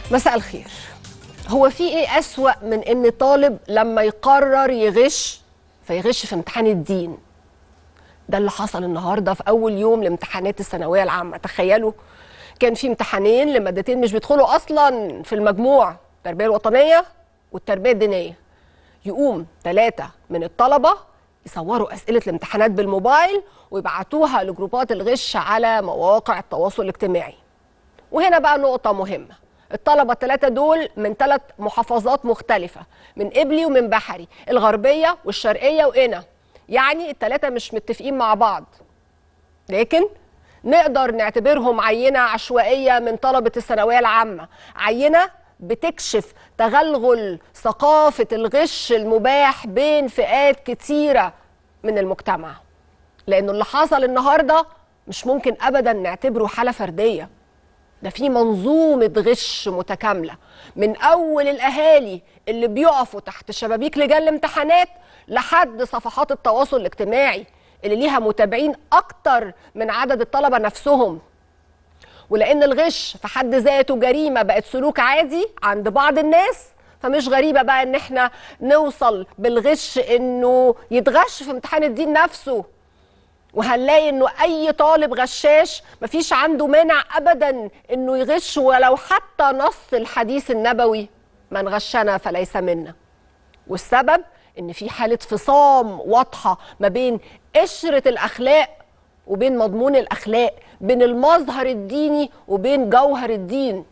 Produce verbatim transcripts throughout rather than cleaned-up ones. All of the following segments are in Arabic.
مساء الخير. هو في ايه أسوأ من ان طالب لما يقرر يغش فيغش في امتحان الدين؟ ده اللي حصل النهارده في اول يوم لامتحانات الثانويه العامه. تخيلوا، كان في امتحانين لمادتين مش بيدخلوا اصلا في المجموع، التربيه الوطنيه والتربيه الدينيه. يقوم ثلاثه من الطلبه يصوروا اسئله الامتحانات بالموبايل ويبعتوها لجروبات الغش على مواقع التواصل الاجتماعي. وهنا بقى نقطة مهمة، الطلبة الثلاثة دول من ثلاث محافظات مختلفة، من قبلي ومن بحري، الغربية والشرقية وقنا. يعني الثلاثة مش متفقين مع بعض، لكن نقدر نعتبرهم عينة عشوائية من طلبة الثانوية العامة، عينة بتكشف تغلغل ثقافة الغش المباح بين فئات كتيرة من المجتمع. لأنه اللي حصل النهاردة مش ممكن أبدا نعتبره حالة فردية، ده في منظومة غش متكاملة، من أول الأهالي اللي بيقفوا تحت شبابيك لجان الامتحانات لحد صفحات التواصل الاجتماعي اللي ليها متابعين أكتر من عدد الطلبة نفسهم. ولأن الغش في حد ذاته جريمة بقت سلوك عادي عند بعض الناس، فمش غريبة بقى إن احنا نوصل بالغش إنه يتغش في امتحان الدين نفسه. وهنلاقي انه اي طالب غشاش مفيش عنده مانع ابدا انه يغش ولو حتى نص الحديث النبوي: من غشنا فليس منا. والسبب ان في حالة فصام واضحة ما بين قشرة الاخلاق وبين مضمون الاخلاق، بين المظهر الديني وبين جوهر الدين.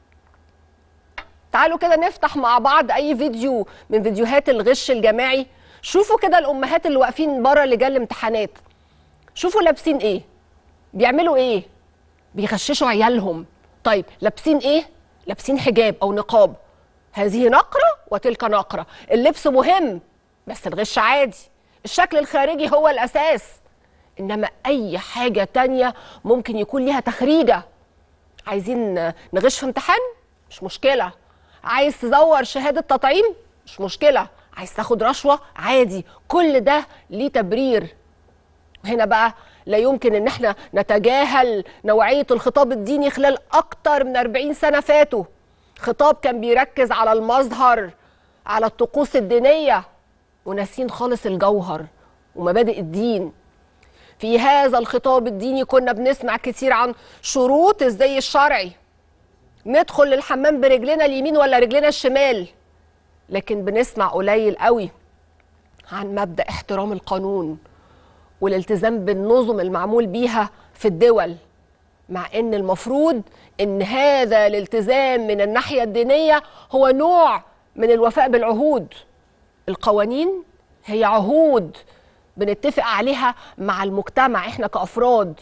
تعالوا كده نفتح مع بعض اي فيديو من فيديوهات الغش الجماعي. شوفوا كده الامهات اللي واقفين بره لجان الامتحانات، شوفوا لابسين ايه، بيعملوا ايه، بيغششوا عيالهم. طيب لابسين ايه؟ لابسين حجاب او نقاب، هذه نقرة وتلك نقرة. اللبس مهم بس الغش عادي، الشكل الخارجي هو الاساس، انما اي حاجة تانية ممكن يكون ليها تخريجة. عايزين نغش في امتحان؟ مش مشكلة. عايز تزور شهادة تطعيم؟ مش مشكلة. عايز تاخد رشوة؟ عادي. كل ده ليه تبرير. هنا بقى لا يمكن ان احنا نتجاهل نوعية الخطاب الديني خلال اكتر من أربعين سنة فاتوا. خطاب كان بيركز على المظهر، على الطقوس الدينية، وناسين خالص الجوهر ومبادئ الدين. في هذا الخطاب الديني كنا بنسمع كتير عن شروط الزي الشرعي، ندخل للحمام برجلنا اليمين ولا رجلنا الشمال، لكن بنسمع قليل قوي عن مبدأ احترام القانون والالتزام بالنظم المعمول بيها في الدول، مع ان المفروض ان هذا الالتزام من الناحية الدينية هو نوع من الوفاء بالعهود. القوانين هي عهود بنتفق عليها مع المجتمع احنا كأفراد،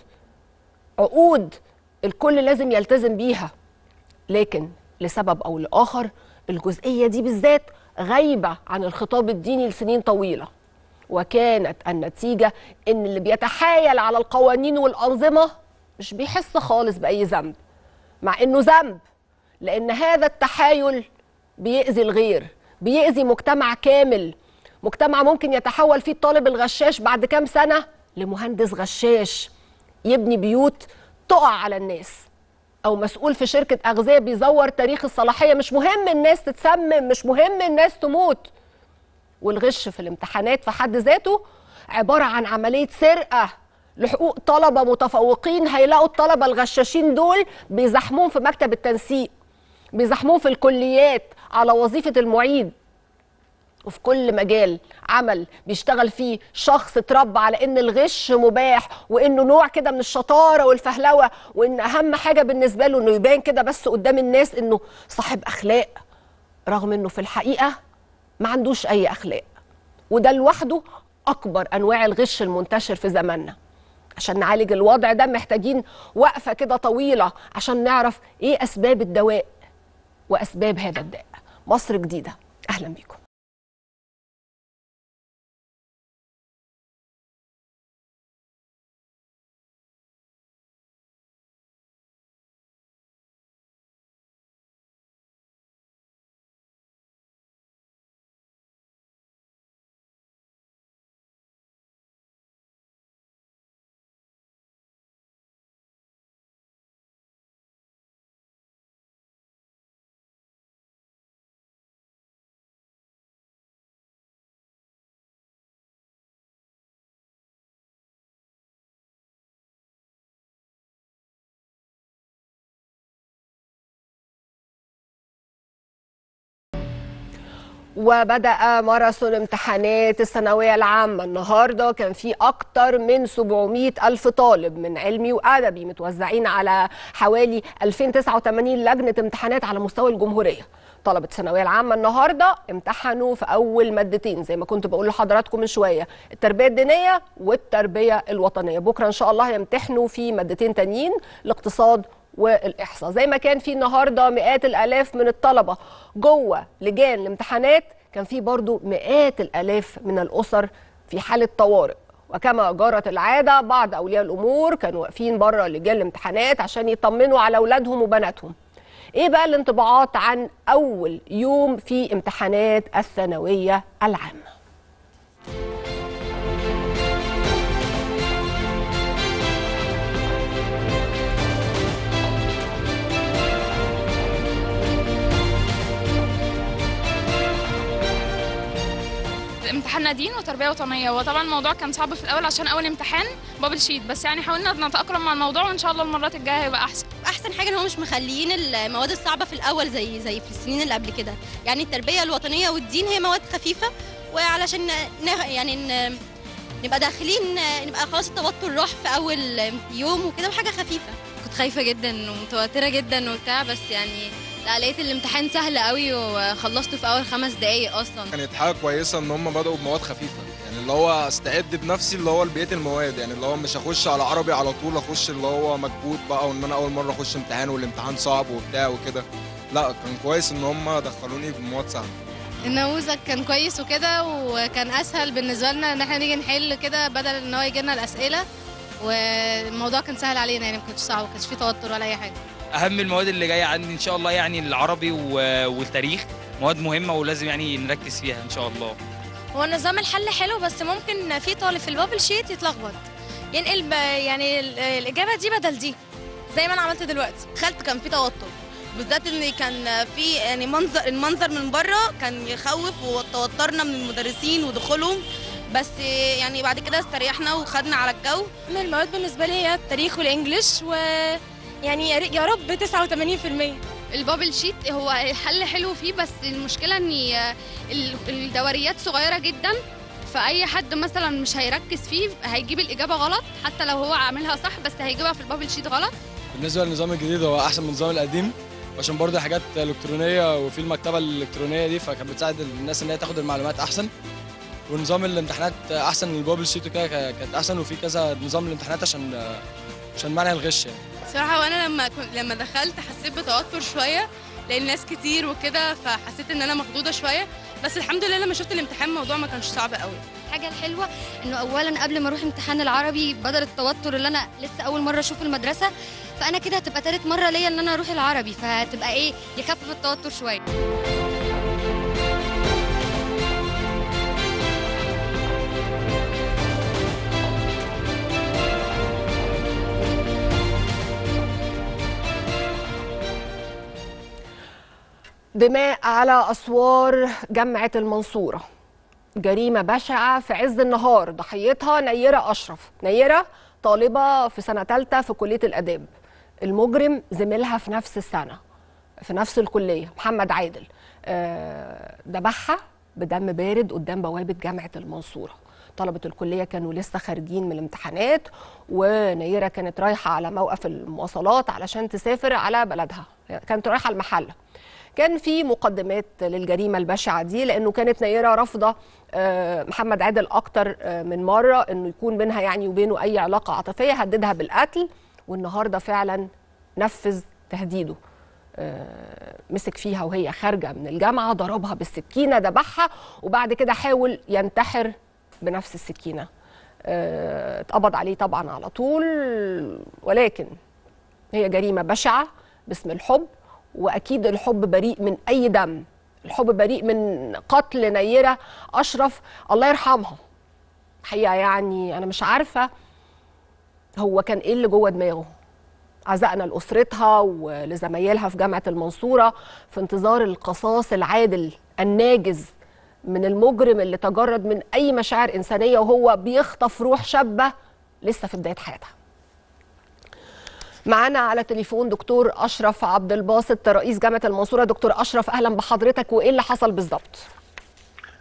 عقود الكل لازم يلتزم بيها. لكن لسبب او لآخر الجزئية دي بالذات غايبة عن الخطاب الديني لسنين طويلة، وكانت النتيجة إن اللي بيتحايل على القوانين والأنظمة مش بيحس خالص بأي ذنب، مع إنه ذنب، لأن هذا التحايل بيأذي الغير، بيأذي مجتمع كامل. مجتمع ممكن يتحول فيه الطالب الغشاش بعد كام سنة لمهندس غشاش يبني بيوت تقع على الناس، أو مسؤول في شركة أغذية بيزور تاريخ الصلاحية. مش مهم الناس تتسمم، مش مهم الناس تموت. والغش في الامتحانات في حد ذاته عبارة عن عملية سرقة لحقوق طلبة متفوقين. هيلاقوا الطلبة الغشاشين دول بيزحمون في مكتب التنسيق، بيزحمون في الكليات على وظيفة المعيد. وفي كل مجال عمل بيشتغل فيه شخص اتربى على ان الغش مباح وانه نوع كده من الشطارة والفهلوة، وان اهم حاجة بالنسبة له انه يبان كده بس قدام الناس انه صاحب اخلاق، رغم انه في الحقيقة ما عندوش اي اخلاق. وده لوحده اكبر انواع الغش المنتشر في زماننا. عشان نعالج الوضع ده محتاجين وقفة كده طويلة عشان نعرف ايه اسباب الدواء واسباب هذا الداء. مصر جديدة، اهلا بيكم. وبدأ ماراثون امتحانات الثانوية العامة. النهاردة كان في أكتر من سبعمائة ألف طالب من علمي وأدبي متوزعين على حوالي ألفين وتسعة وثمانين لجنة امتحانات على مستوى الجمهورية. طلبة الثانوية العامة النهاردة امتحنوا في أول مادتين زي ما كنت بقول لحضراتكم من شوية، التربية الدينية والتربية الوطنية. بكرة إن شاء الله يمتحنوا في مادتين تانيين، الاقتصاد والإحصاء. زي ما كان في النهارده مئات الآلاف من الطلبة جوه لجان الامتحانات، كان في برضو مئات الآلاف من الأسر في حالة طوارئ. وكما جرت العادة بعض أولياء الأمور كانوا واقفين بره لجان الامتحانات عشان يطمنوا على أولادهم وبناتهم. إيه بقى الانطباعات عن أول يوم في امتحانات الثانوية العامة؟ امتحاننا دين وتربيه وطنيه، وطبعا الموضوع كان صعب في الاول عشان اول امتحان بابل شيت، بس يعني حاولنا نتاقلم مع الموضوع وان شاء الله المرات الجايه هيبقى احسن. احسن حاجه ان هم مش مخليين المواد الصعبه في الاول زي زي في السنين اللي قبل كده. يعني التربيه الوطنيه والدين هي مواد خفيفه، وعلشان يعني نبقى داخلين نبقى خلاص التوتر راح في اول يوم وكده، وحاجه خفيفه. كنت خايفه جدا ومتوتره جدا وبتاع، بس يعني لا لقيت الامتحان سهل قوي وخلصته في اول خمس دقايق. اصلا كانت حاجه كويسه ان هم بداوا بمواد خفيفه، يعني اللي هو استعد بنفسي اللي هو لبقيه المواد، يعني اللي هو مش هخش على عربي على طول اخش اللي هو مكبوت بقى وان انا اول مره اخش امتحان والامتحان صعب وبتاع وكده. لا كان كويس ان هم دخلوني بمواد سهله. النموذج كان كويس وكده، وكان اسهل بالنسبه لنا ان احنا نيجي نحل كده بدل ان هو يجي لنا الاسئله، والموضوع كان سهل علينا، يعني ما كانش صعب، ما كانش فيه توتر ولا اي حاجه. اهم المواد اللي جايه عندي ان شاء الله يعني العربي والتاريخ، مواد مهمه ولازم يعني نركز فيها ان شاء الله. هو نظام الحل حلو، بس ممكن في طالب في البابل شيت يتلخبط، ينقل يعني الاجابه دي بدل دي زي ما انا عملت دلوقتي. دخلت كان في توتر، بالذات ان كان في يعني منظر المنظر من بره كان يخوف، وتوترنا من المدرسين ودخولهم، بس يعني بعد كده استريحنا وخدنا على الجو. من المواد بالنسبه لي هي التاريخ والانجليش، و يعني يا رب تسعة وثمانين بالمية. البابل شيت هو الحل حلو فيه، بس المشكله ان الدوريات صغيره جدا، فاي حد مثلا مش هيركز فيه هيجيب الاجابه غلط، حتى لو هو عاملها صح بس هيجيبها في البابل شيت غلط. بالنسبه للنظام الجديد هو احسن من النظام القديم، عشان برضه حاجات الكترونيه وفي المكتبه الالكترونيه دي، فكانت بتساعد الناس ان هي تاخد المعلومات احسن. ونظام الامتحانات احسن من البابل شيت وكده كانت احسن، وفي كذا نظام الامتحانات عشان عشان منع الغش يعني. بصراحه وانا لما كنت لما دخلت حسيت بتوتر شويه لان ناس كتير وكده، فحسيت ان انا مخضوضه شويه، بس الحمد لله لما شفت الامتحان الموضوع ما كانش صعب قوي. الحاجه الحلوه انه اولا قبل ما اروح امتحان العربي بدل التوتر اللي انا لسه اول مره اشوف المدرسه، فانا كده هتبقى ثالث مره ليا ان انا اروح العربي، فهتبقى ايه يخفف التوتر شويه. دماء على أسوار جامعة المنصورة، جريمة بشعة في عز النهار، ضحيتها نيرة أشرف. نيرة طالبة في سنة ثالثة في كلية الآداب، المجرم زميلها في نفس السنة في نفس الكلية محمد عادل، ذبحها بدم بارد قدام بوابة جامعة المنصورة. طلبة الكلية كانوا لسه خارجين من الامتحانات، ونيرة كانت رايحة على موقف المواصلات علشان تسافر على بلدها، كانت رايحة المحلة. كان في مقدمات للجريمة البشعة دي، لأنه كانت نيرة رافضة محمد عادل أكتر من مرة إنه يكون بينها يعني وبينه أي علاقة عاطفية، هددها بالقتل، والنهاردة فعلا نفذ تهديده. مسك فيها وهي خارجة من الجامعة، ضربها بالسكينة، ذبحها، وبعد كده حاول ينتحر بنفس السكينة. اتقبض عليه طبعا على طول، ولكن هي جريمة بشعة باسم الحب، واكيد الحب بريء من اي دم، الحب بريء من قتل نيرة اشرف الله يرحمها. حقيقه يعني انا مش عارفه هو كان ايه اللي جوه دماغه. عزائنا لاسرتها ولزمايلها في جامعه المنصوره في انتظار القصاص العادل الناجز من المجرم اللي تجرد من اي مشاعر انسانيه وهو بيخطف روح شابه لسه في بدايه حياتها. معانا على تليفون دكتور أشرف عبد الباسط رئيس جامعة المنصورة. دكتور أشرف أهلا بحضرتك، وإيه اللي حصل بالظبط؟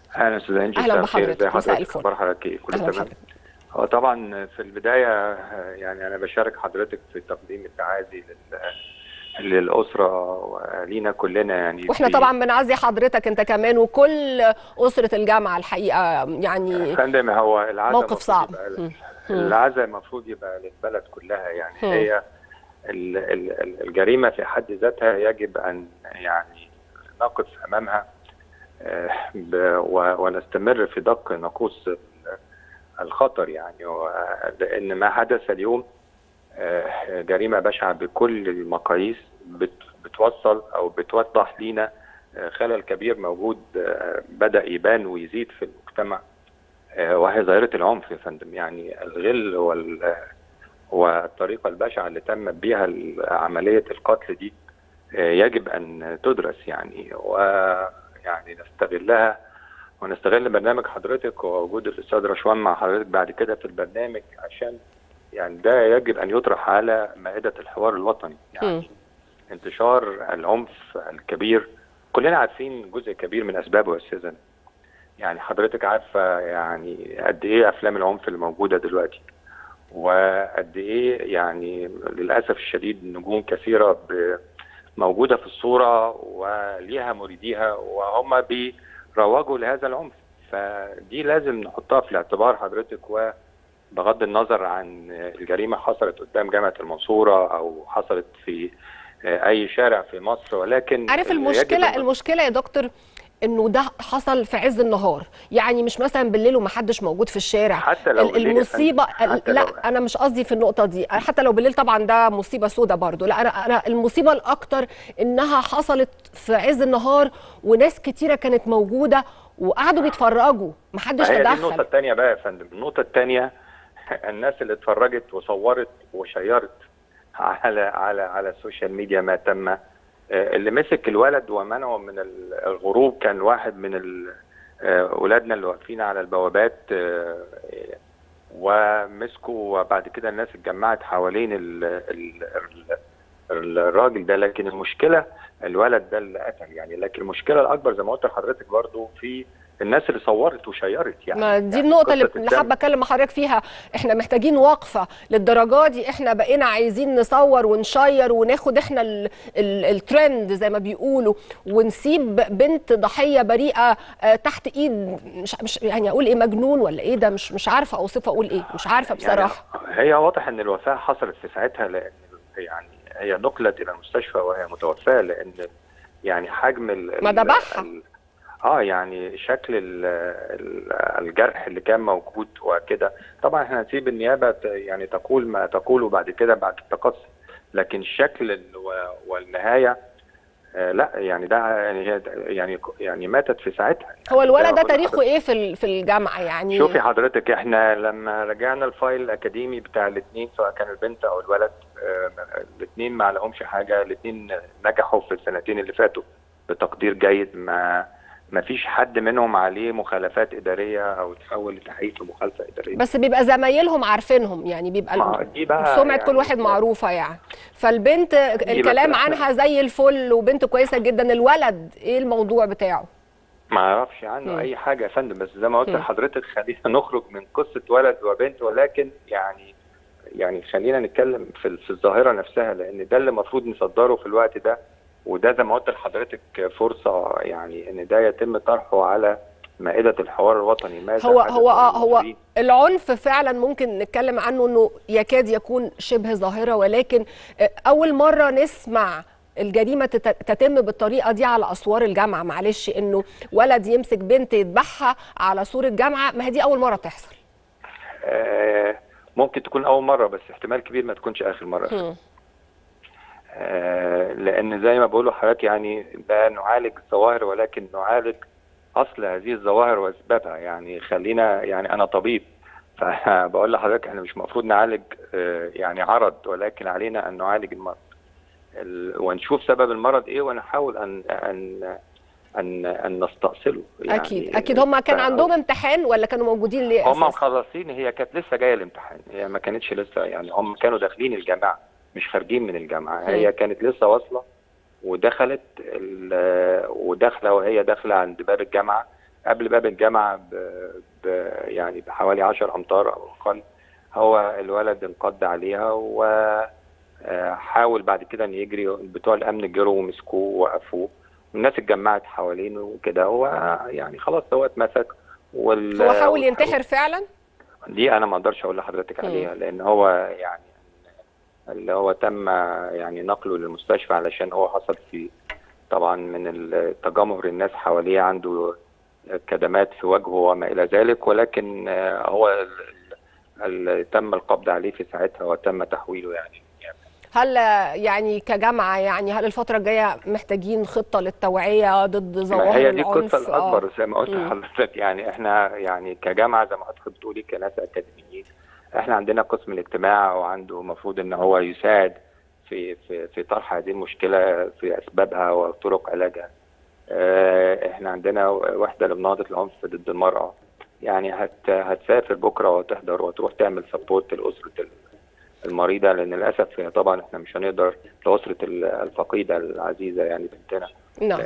اهلا استاذ انجي. اهلا مساء الخير. بحضرتك. ازي مساء حضرتك؟ الفل. اخبار حضرتك ايه؟ كله أهلا تمام؟ بحضرتك. هو طبعا في البدايه يعني انا بشارك حضرتك في تقديم التعازي لل... للاسره ولينا كلنا يعني. واحنا في- طبعا بنعزي حضرتك انت كمان وكل اسره الجامعه الحقيقه، يعني يا فندم هو العزاء موقف المفروض صعب. يبقى- مم. العزاء المفروض يبقى للبلد كلها يعني. مم. هي ال- ال- ال- الجريمه في حد ذاتها يجب ان يعني نقف امامها آه، ب- و- ونستمر في دق ناقوس الخطر يعني. و- لان ما حدث اليوم آه، جريمه بشعه بكل المقاييس، بت- بتوصل او بتوضح لينا آه، خلل كبير موجود آه، بدا يبان ويزيد في المجتمع، آه، وهي ظاهره العنف يا فندم. يعني الغل وال والطريقه البشعه اللي تم بها عمليه القتل دي آه، يجب ان تدرس يعني، ويعني نستغلها ونستغل برنامج حضرتك ووجود الاستاذ رشوان مع حضرتك بعد كده في البرنامج، عشان يعني ده يجب ان يطرح على مائده الحوار الوطني. يعني مم. انتشار العنف الكبير كلنا عارفين جزء كبير من اسبابه يا استاذه. يعني حضرتك عارفه يعني قد ايه افلام العنف اللي موجوده دلوقتي، وقد ايه يعني للاسف الشديد نجوم كثيره ب- موجوده في الصوره وليها مريديها وهم بيروجوا لهذا العنف. فدي لازم نحطها في الاعتبار حضرتك، وبغض النظر عن الجريمه حصلت قدام جامعه المنصوره او حصلت في اي شارع في مصر، ولكن عارف يجب المشكله أن- المشكله يا دكتور انه ده حصل في عز النهار، يعني مش مثلا بالليل ومحدش موجود في الشارع. حتى لو ال- بالليل يا المصيبه فندم، حتى لا لو- انا مش قصدي في النقطه دي، حتى لو بالليل طبعا ده مصيبه سودة برضو. لا انا انا المصيبه الاكتر انها حصلت في عز النهار وناس كتيره كانت موجوده وقعدوا بيتفرجوا، محدش هي دي النقطة تدخل. الثانية بقى يا فندم. النقطة الثانية الناس اللي اتفرجت وصورت وشيرت على على على السوشيال ميديا ما تم، آه، اللي مسك الولد ومنعه من الغروب كان واحد من ال- آه، اولادنا اللي واقفين على البوابات، آه، ومسكوا، وبعد كده الناس اتجمعت حوالين ال ال ال الراجل ده. لكن المشكلة الولد ده اللي قتل يعني، لكن المشكلة الأكبر زي ما قلت لحضرتك برضو في الناس اللي صورت وشيرت يعني. ما دي يعني النقطة اللي قصة اللي الدم. حابة أكلم مع حضرتك فيها، إحنا محتاجين وقفة للدرجة دي. إحنا بقينا عايزين نصور ونشير وناخد إحنا ال ال الترند زي ما بيقولوا، ونسيب بنت ضحية بريئة آه، تحت إيد مش مش يعني أقول إيه، مجنون ولا إيه ده، مش مش عارفة أوصفه أقول إيه، مش عارفة بصراحة. يعني هي واضح إن الوفاة حصلت في ساعتها، لأن يعني هي نقلت إلى المستشفى وهي متوفاة، لأن يعني حجم ال ما ذبحها. ال- اه يعني شكل ال ال الجرح اللي كان موجود وكده. طبعا احنا هنسيب النيابه ت- يعني تقول ما تقوله بعد كده بعد التقصي، لكن الشكل ال- و- والنهايه آه لا يعني ده يعني هي- يعني يعني ماتت في ساعتها يعني. هو الولد ده بقول تاريخه لحضرتك. إيه في ال- في الجامعة يعني؟ شوفي حضرتك، احنا لما رجعنا الفايل الاكاديمي بتاع الاثنين سواء كان البنت او الولد، آه الاثنين ما لهمش حاجه، الاثنين نجحوا في السنتين اللي فاتوا بتقدير جيد. ما ما فيش حد منهم عليه مخالفات اداريه او تحول لتحقيق في مخالفه اداريه. بس بيبقى زمايلهم عارفينهم، يعني بيبقى ما دي بقى سمعة يعني كل واحد معروفة يعني. فالبنت دي الكلام بس إحنا- عنها زي الفل وبنت كويسة جدا. الولد ايه الموضوع بتاعه؟ ما اعرفش عنه مم. اي حاجه يا فندم، بس زي ما قلت مم. لحضرتك خلينا نخرج من قصه ولد وبنت، ولكن يعني يعني خلينا نتكلم في في الظاهره نفسها، لان ده اللي المفروض نصدره في الوقت ده. وده زي ما قلت لحضرتك فرصه يعني ان ده يتم طرحه على مائده الحوار الوطني. ماذا هو حدث هو اه هو للمصريين؟ العنف فعلا ممكن نتكلم عنه انه يكاد يكون شبه ظاهرة، ولكن آه، اول مرة نسمع الجريمة تت- تتم بالطريقة دي على أسوار الجامعة. معلش إنه ولد يمسك بنت يذبحها على سور الجامعة، ما هي دي أول مرة تحصل. آه ممكن تكون اول مره، بس احتمال كبير ما تكونش اخر مره. هم. آه لان زي ما بقولوا حضرتك يعني لا نعالج الظواهر ولكن نعالج اصل هذه الظواهر واسبابها. يعني خلينا يعني انا طبيب، فبقول لحضرتك احنا مش المفروض نعالج آه يعني عرض، ولكن علينا ان نعالج المرض ال- ونشوف سبب المرض ايه ونحاول ان ان ان ان نستأصله. يعني أكيد أكيد. هم كان ف- عندهم امتحان ولا كانوا موجودين ليه هم أساسا؟ مخلصين، هي كانت لسه جايه الامتحان، هي ما كانتش لسه يعني هم كانوا داخلين الجامعه مش خارجين من الجامعه. هي كانت لسه واصله ودخلت ال- وداخله وهي داخله عند باب الجامعه قبل باب الجامعه ب... ب... يعني بحوالي عشر امتار او اقل. هو الولد انقض عليها وحاول بعد كده ان يجري، بتوع الامن جروا ومسكوه ووقفوه والناس اتجمعت حوالينه وكده. هو يعني خلاص هو اتمسك وال... هو حاول ينتحر فعلا؟ دي انا ما اقدرش اقول لحضرتك عليها، لان هو يعني اللي هو تم يعني نقله للمستشفى علشان هو حصل فيه طبعا من التجمهر الناس حواليه، عنده كدمات في وجهه وما الى ذلك، ولكن هو اللي تم القبض عليه في ساعتها وتم تحويله. يعني هل يعني كجامعه يعني هل الفتره الجايه محتاجين خطه للتوعيه ضد ظواهر العنف؟ هي دي القصه الاكبر آه. زي ما قلت لحضرتك. يعني احنا يعني كجامعه زي ما حضرتك بتقولي كناس اكاديميين، احنا عندنا قسم الاجتماع وعنده المفروض ان هو يساعد في في في طرح هذه المشكله في اسبابها وطرق علاجها. اه احنا عندنا وحده لمناهضه العنف ضد المراه، يعني هت هتسافر بكره وتحضر وتروح تعمل سبورت لاسره المريضه، لان للاسف طبعا احنا مش هنقدر لاسره الفقيده العزيزه يعني بنتنا. نعم.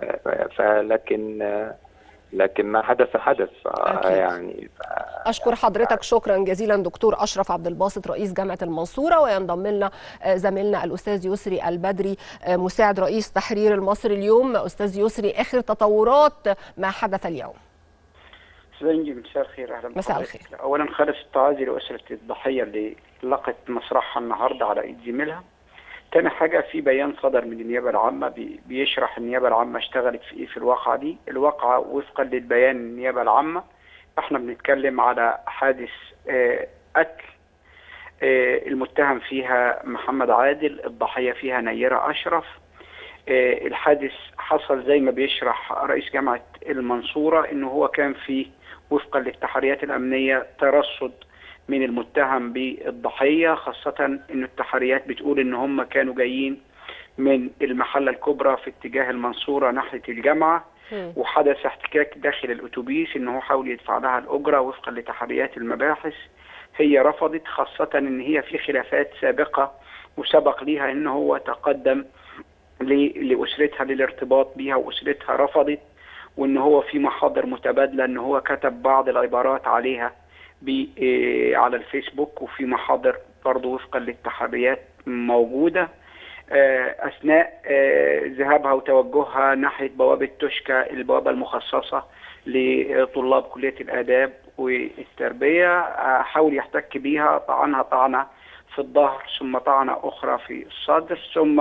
فلكن لكن ما حدث حدث يعني ف... اشكر حضرتك شكرا جزيلا دكتور اشرف عبد الباسط رئيس جامعه المنصوره. وينضم لنا زميلنا الاستاذ يسري البدري مساعد رئيس تحرير المصري اليوم. استاذ يسري، اخر تطورات ما حدث اليوم. زنجي، مساء الخير. اهلا بك. مساء الخير. اولا خالص التعازي لاسره الضحيه اللي لقت مصرعها النهارده على ايد زميلها. تاني حاجه، في بيان صدر من النيابه العامه بيشرح النيابه العامه اشتغلت في ايه في الواقعه دي. الواقعه وفقا للبيان النيابه العامه احنا بنتكلم على حادث آه قتل آه المتهم فيها محمد عادل، الضحيه فيها نيره اشرف. آه الحادث حصل زي ما بيشرح رئيس جامعه المنصوره انه هو كان فيه وفقا للتحريات الامنيه ترصد من المتهم بالضحيه، خاصه ان التحريات بتقول ان هم كانوا جايين من المحله الكبرى في اتجاه المنصوره ناحيه الجامعه، وحدث احتكاك داخل الاتوبيس ان هو حاول يدفع لها الاجره وفقا لتحريات المباحث. هي رفضت، خاصه ان هي في خلافات سابقه وسبق ليها ان هو تقدم لاسرتها للارتباط بيها واسرتها رفضت، وان هو في محاضر متبادله ان هو كتب بعض العبارات عليها على الفيسبوك، وفي محاضر برضه وفقا للتحريات موجوده اثناء ذهابها وتوجهها ناحيه بوابه توشكا، البوابه المخصصه لطلاب كليه الاداب والتربيه. حاول يحتك بيها، طعنها طعنه في الظهر ثم طعنه اخرى في الصدر، ثم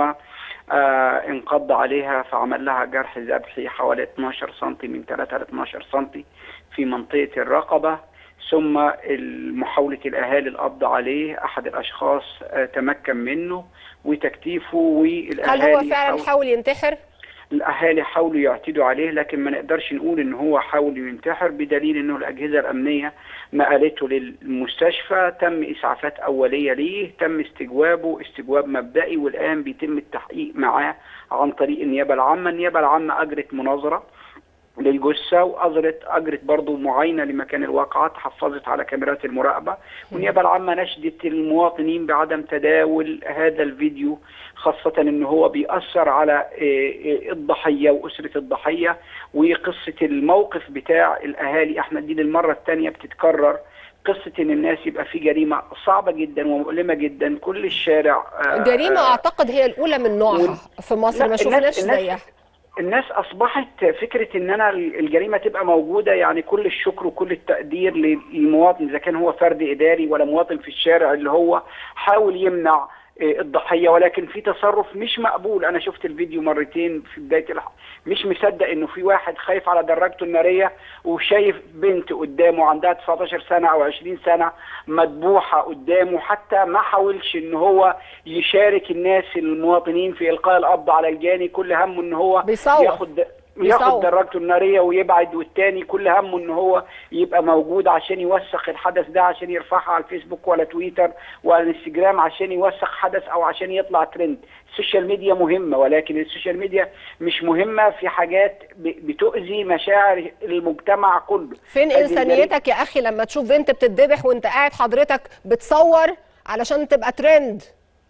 آه انقض عليها فعمل لها جرح ذبحي حوالي اثناشر سنتي من ثلاثة ل اثناشر سنتي في منطقة الرقبة. ثم محاولة الأهالي القبض عليه، أحد الأشخاص آه تمكن منه وتكتيفه والأهالي. هل هو فعلا حاول ينتحر؟ الأهالي حاولوا يعتدوا عليه، لكن ما نقدرش نقول إن هو حاول ينتحر بدليل إنه الأجهزة الأمنية نقلته للمستشفى، تم إسعافات أولية ليه، تم استجوابه استجواب مبدئي، والآن بيتم التحقيق معاه عن طريق النيابة العامة. النيابة العامة أجرت مناظرة للجثة وأجرت أجرت برضه معاينة لمكان الواقعة، حفظت على كاميرات المراقبة، والنيابة العامة نشدت المواطنين بعدم تداول هذا الفيديو، خاصة إن هو بيأثر على الضحية وأسرة الضحية وقصة الموقف بتاع الأهالي. احنا دي للمرة الثانية بتتكرر قصة إن الناس يبقى في جريمة صعبة جدا ومؤلمة جدا، كل الشارع جريمة أعتقد هي الأولى من نوعها في مصر، ما شفناش زيها. الناس اصبحت فكره ان انا الجريمه تبقى موجوده، يعني كل الشكر وكل التقدير للمواطن اذا كان هو فرد اداري ولا مواطن في الشارع اللي هو حاول يمنع الضحيه، ولكن في تصرف مش مقبول. انا شفت الفيديو مرتين في بدايه الح... مش مصدق انه في واحد خايف على دراجته الناريه وشايف بنت قدامه عندها تسعتاشر سنه او عشرين سنه مذبوحه قدامه، حتى ما حاولش ان هو يشارك الناس المواطنين في القاء القبض على الجاني، كل همه ان هو بيصور. ياخد ياخد دراجته الناريه ويبعد، والتاني كل همه ان هو يبقى موجود عشان يوثق الحدث ده، عشان يرفعها على الفيسبوك ولا تويتر ولا الانستجرام عشان يوثق حدث او عشان يطلع ترند. السوشيال ميديا مهمه، ولكن السوشيال ميديا مش مهمه في حاجات بتؤذي مشاعر المجتمع كله. فين انسانيتك يا اخي لما تشوف بنت بتتذبح وانت قاعد حضرتك بتصور علشان تبقى ترند؟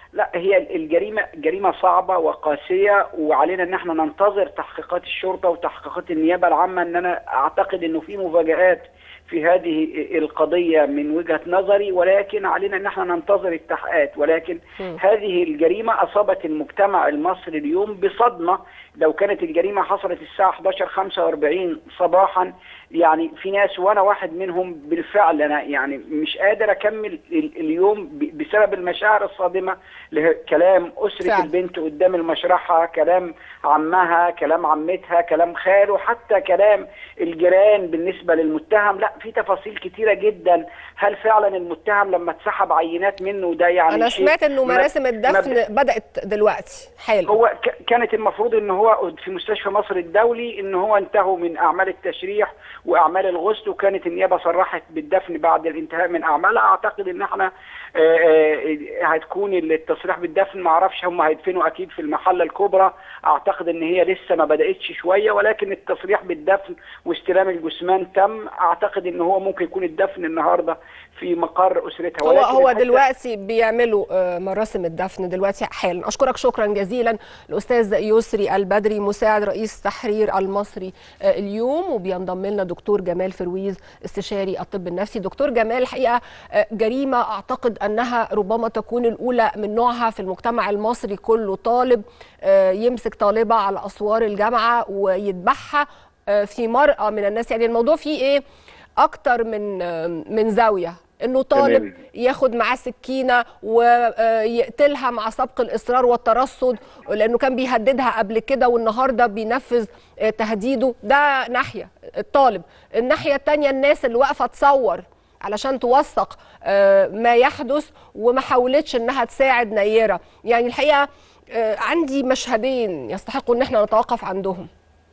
لا، هي الجريمه جريمه صعبه وقاسيه، وعلينا ان احنا ننتظر تحقيقات الشرطه وتحقيقات النيابه العامه. ان انا اعتقد انه في مفاجآت في هذه القضيه من وجهه نظري، ولكن علينا ان احنا ننتظر التحقيقات. ولكن م. هذه الجريمه اصابت المجتمع المصري اليوم بصدمه. لو كانت الجريمه حصلت الساعه احداشر وخمسة وأربعين صباحا، يعني في ناس وانا واحد منهم بالفعل، انا يعني مش قادر اكمل اليوم بسبب المشاعر الصادمه لكلام اسره فعلا. البنت قدام المشرحه، كلام عمها، كلام عمتها، كلام خاله، حتى كلام الجيران بالنسبه للمتهم. لا، في تفاصيل كتيره جدا. هل فعلا المتهم لما اتسحب عينات منه ده يعني انا سمعت انه مراسم الدفن مب... بدات دلوقتي حالا. هو ك... كانت المفروض ان هو في مستشفى مصر الدولي ان هو انتهوا من اعمال التشريح واعمال الغسل، وكانت النيابه صرحت بالدفن بعد الانتهاء من اعمالها. اعتقد ان احنا هتكون التصريح بالدفن، ما اعرفش هم هيدفنوا اكيد في المحله الكبرى. اعتقد ان هي لسه ما بداتش شويه، ولكن التصريح بالدفن واستلام الجثمان تم. اعتقد ان هو ممكن يكون الدفن النهارده في مقر اسرتها. هو هو دلوقتي بيعملوا مراسم الدفن دلوقتي حالا. اشكرك شكرا جزيلا الاستاذ يسري البدري مساعد رئيس تحرير المصري اليوم، وبينضم لنا دكتور جمال فرويز استشاري الطب النفسي. دكتور جمال، الحقيقه جريمه اعتقد انها ربما تكون الاولى من نوعها في المجتمع المصري كله. طالب يمسك طالبه على اسوار الجامعه ويذبحها في مرأة من الناس. يعني الموضوع فيه ايه اكتر من من زاويه، انه طالب تمام. ياخد معاه سكينه ويقتلها مع سبق الاصرار والترصد، لانه كان بيهددها قبل كده والنهارده بينفذ تهديده. ده ناحيه الطالب. الناحيه الثانيه الناس اللي واقفه تصور علشان توثق ما يحدث وما حاولتش انها تساعد نيره. يعني الحقيقه عندي مشهدين يستحقوا ان احنا نتوقف عندهم.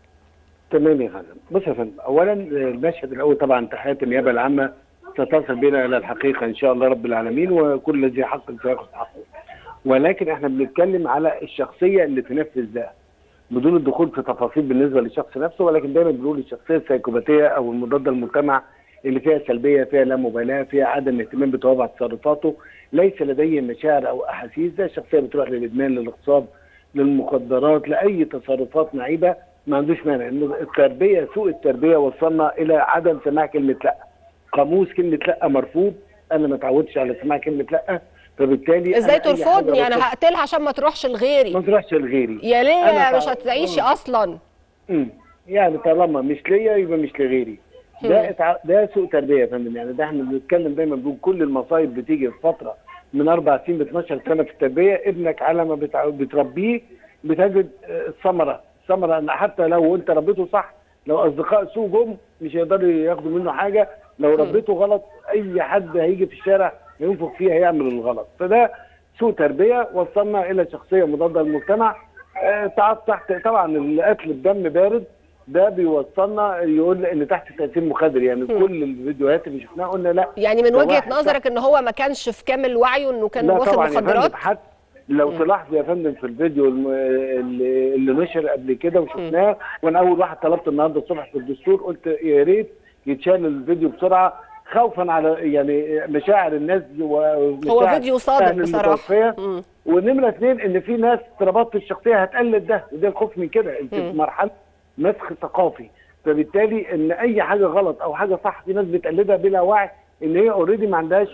تمام يا فندم. بص يا فندم، اولا المشهد الاول طبعا تحيات النيابه العامه ستصل بنا الى الحقيقه ان شاء الله رب العالمين، وكل ذي حق سياخذ حقه. ولكن احنا بنتكلم على الشخصيه اللي تنفذ ده بدون الدخول في تفاصيل بالنسبه للشخص نفسه، ولكن دايما بنقول الشخصيه السيكوباتيه او المضاده للمجتمع اللي فيها سلبيه، فيها لا مبالاه، فيها عدم اهتمام بتوابع تصرفاته، ليس لديه مشاعر او احاسيس. ده الشخصيه بتروح للادمان، للاغتصاب، للمخدرات، لاي تصرفات معيبه. ما عندوش مانع. انه التربيه، سوء التربيه وصلنا الى عدم سماع كلمه لا. قاموس كلمه لا مرفوض. انا ما اتعودتش على سماع كلمه لا، فبالتالي ازاي ترفضني؟ يعني هقتلها عشان ما تروحش لغيري. ما تروحش لغيري. يا ليه مش هتعيشي اصلا؟ امم يعني طالما مش ليا يبقى مش لغيري. ده اتع... ده سوء تربيه يا فندم. يعني ده احنا بنتكلم دايما بنقول كل المصايب بتيجي في فتره من اربع سنين ب اتناشر سنه في التربيه. ابنك على ما بتع... بتربيه بتجد الثمره. الثمره حتى لو انت ربيته صح، لو اصدقاء سوء جم مش هيقدروا ياخدوا منه حاجه. لو ربيته غلط اي حد هيجي في الشارع ينفخ فيه هيعمل الغلط. فده سوء تربيه وصلنا الى شخصيه مضاده للمجتمع. اه تحت طبعا القتل بدم بارد ده بيوصلنا يقول ان تحت تاثير مخدر. يعني م. كل الفيديوهات اللي شفناها قلنا لا. يعني من وجهه نظرك ان هو ما كانش في كامل وعيه انه كان واخد مخدرات؟ حتى لو تلاحظ يا فندم في الفيديو اللي, اللي نشر قبل كده وشفناه، وانا اول واحد طلبت النهارده الصبح في الدستور قلت يا ريت يتشال الفيديو بسرعه خوفا على يعني مشاعر الناس ومشاعر هو فيديو صادق بصراحه. ونمره اثنين ان في ناس ربطت الشخصيه هتقلد ده، وده الخوف من كده. انت في مرحله مسخ ثقافي، فبالتالي ان اي حاجه غلط او حاجه صح في ناس بتقلدها بلا وعي، ان هي اوريدي ما عندهاش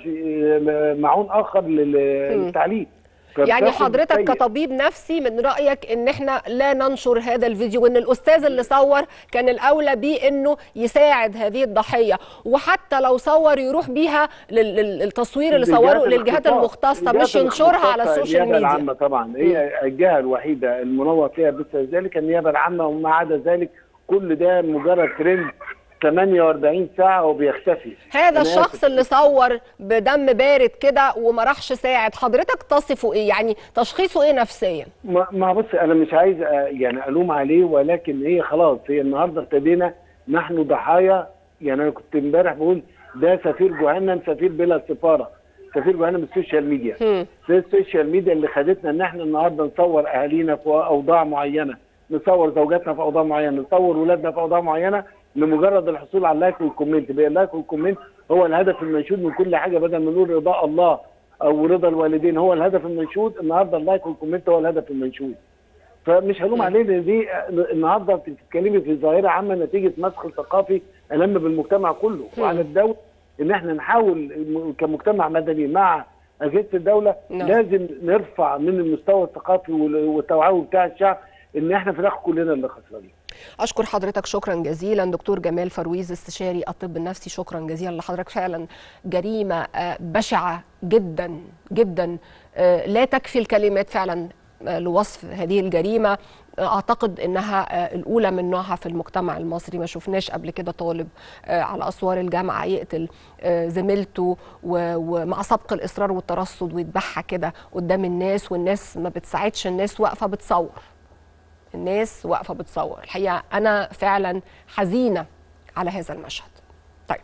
معون اخر للتعليم. يعني حضرتك كطبيب نفسي من رأيك ان احنا لا ننشر هذا الفيديو، وان الاستاذ اللي صور كان الاولى بيه انه يساعد هذه الضحيه، وحتى لو صور يروح بيها للتصوير اللي صوره للجهات المختصه، مش ينشرها على السوشيال ميديا. النيابه العامه طبعا هي الجهه الوحيده المنوه فيها بس ذلك النيابه العامه، وما عدا ذلك كل ده مجرد ترند ثمانية وأربعين ساعة وبيختفي. هذا الشخص اللي صور بدم بارد كده وما راحش ساعد، حضرتك تصفه ايه؟ يعني تشخيصه ايه نفسيا؟ ما, ما بص انا مش عايز يعني الوم عليه، ولكن هي خلاص هي النهارده ابتدينا نحن ضحايا. يعني انا كنت امبارح بقول ده سفير جهنم، سفير بلا سفاره، سفير جهنم السوشيال ميديا. السوشيال ميديا اللي خدتنا ان احنا النهارده نصور اهالينا في اوضاع معينه، نصور زوجاتنا في اوضاع معينه، نصور ولادنا في اوضاع معينه لمجرد الحصول على اللايك والكومنت. بقى اللايك والكومنت هو الهدف المنشود من كل حاجه، بدل ما نقول رضاء الله او رضا الوالدين هو الهدف المنشود، النهارده اللايك والكومنت هو الهدف المنشود. فمش هلوم عليه لان دي النهارده بتتكلمي في ظاهره عامه نتيجه مسخ ثقافي الم بالمجتمع كله، وعلى الدوله ان احنا نحاول كمجتمع مدني مع اجهزه الدوله نعم. لازم نرفع من المستوى الثقافي والتوعوي بتاع الشعب ان احنا في الاخر كلنا اللي خسرانين. اشكر حضرتك شكرا جزيلا دكتور جمال فرويز استشاري الطب النفسي، شكرا جزيلا لحضرتك. فعلا جريمه بشعه جدا جدا، لا تكفي الكلمات فعلا لوصف هذه الجريمه. اعتقد انها الاولى من نوعها في المجتمع المصري، ما شفناش قبل كده طالب على اسوار الجامعه يقتل زميلته ومع سبق الاصرار والترصد ويذبحها كده قدام الناس، والناس ما بتساعدش، الناس واقفه بتصور، الناس واقفه بتصور. الحقيقه انا فعلا حزينه على هذا المشهد. طيب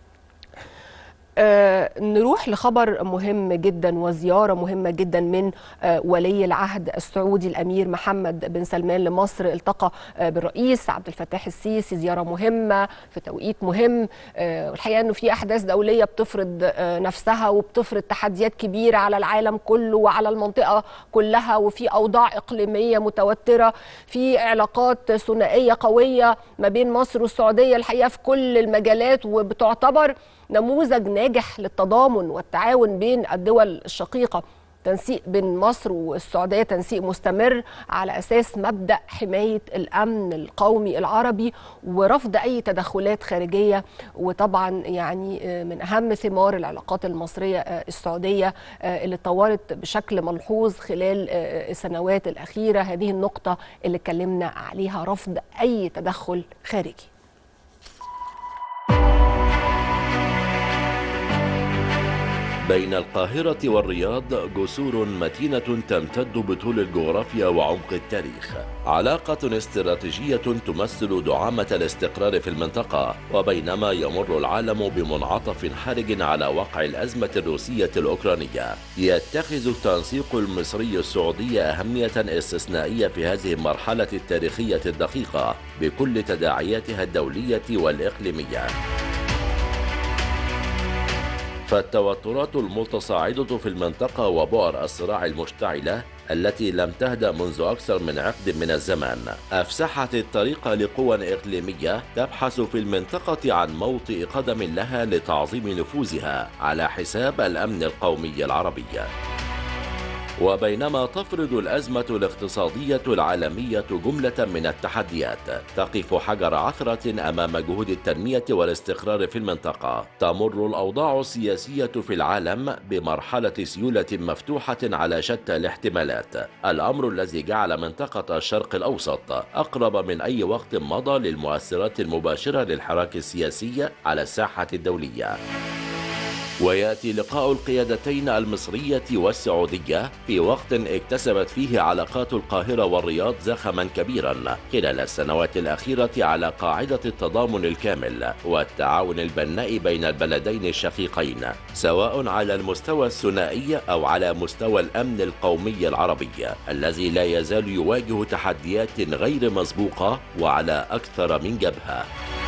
آه نروح لخبر مهم جدا وزياره مهمه جدا من آه ولي العهد السعودي الامير محمد بن سلمان لمصر. التقى آه بالرئيس عبد الفتاح السيسي، زياره مهمه في توقيت مهم. آه والحقيقه انه في احداث دوليه بتفرض آه نفسها وبتفرض تحديات كبيره على العالم كله وعلى المنطقه كلها، وفي اوضاع اقليميه متوتره، في علاقات ثنائيه قويه ما بين مصر والسعوديه الحقيقه في كل المجالات، وبتعتبر نموذج ناجح للتضامن والتعاون بين الدول الشقيقة. تنسيق بين مصر والسعودية تنسيق مستمر على أساس مبدأ حماية الأمن القومي العربي ورفض أي تدخلات خارجية. وطبعا يعني من أهم ثمار العلاقات المصرية السعودية اللي اتطورت بشكل ملحوظ خلال السنوات الأخيرة هذه النقطة اللي اتكلمنا عليها، رفض أي تدخل خارجي. بين القاهرة والرياض جسور متينة تمتد بطول الجغرافيا وعمق التاريخ، علاقة استراتيجية تمثل دعامة الاستقرار في المنطقة. وبينما يمر العالم بمنعطف حرج على وقع الأزمة الروسية الأوكرانية، يتخذ التنسيق المصري السعودي أهمية استثنائية في هذه المرحلة التاريخية الدقيقة بكل تداعياتها الدولية والإقليمية. فالتوترات المتصاعدة في المنطقة وبؤر الصراع المشتعلة التي لم تهدأ منذ أكثر من عقد من الزمان أفسحت الطريق لقوى إقليمية تبحث في المنطقة عن موطئ قدم لها لتعظيم نفوذها على حساب الأمن القومي العربي. وبينما تفرض الأزمة الاقتصادية العالمية جملة من التحديات، تقف حجر عثرة أمام جهود التنمية والاستقرار في المنطقة. تمر الأوضاع السياسية في العالم بمرحلة سيولة مفتوحة على شتى الاحتمالات، الأمر الذي جعل منطقة الشرق الأوسط أقرب من أي وقت مضى للمؤثرات المباشرة للحراك السياسي على الساحة الدولية. ويأتي لقاء القيادتين المصرية والسعودية في وقت اكتسبت فيه علاقات القاهرة والرياض زخما كبيرا خلال السنوات الأخيرة على قاعدة التضامن الكامل والتعاون البناء بين البلدين الشقيقين، سواء على المستوى الثنائي أو على مستوى الأمن القومي العربي الذي لا يزال يواجه تحديات غير مسبوقة وعلى أكثر من جبهة.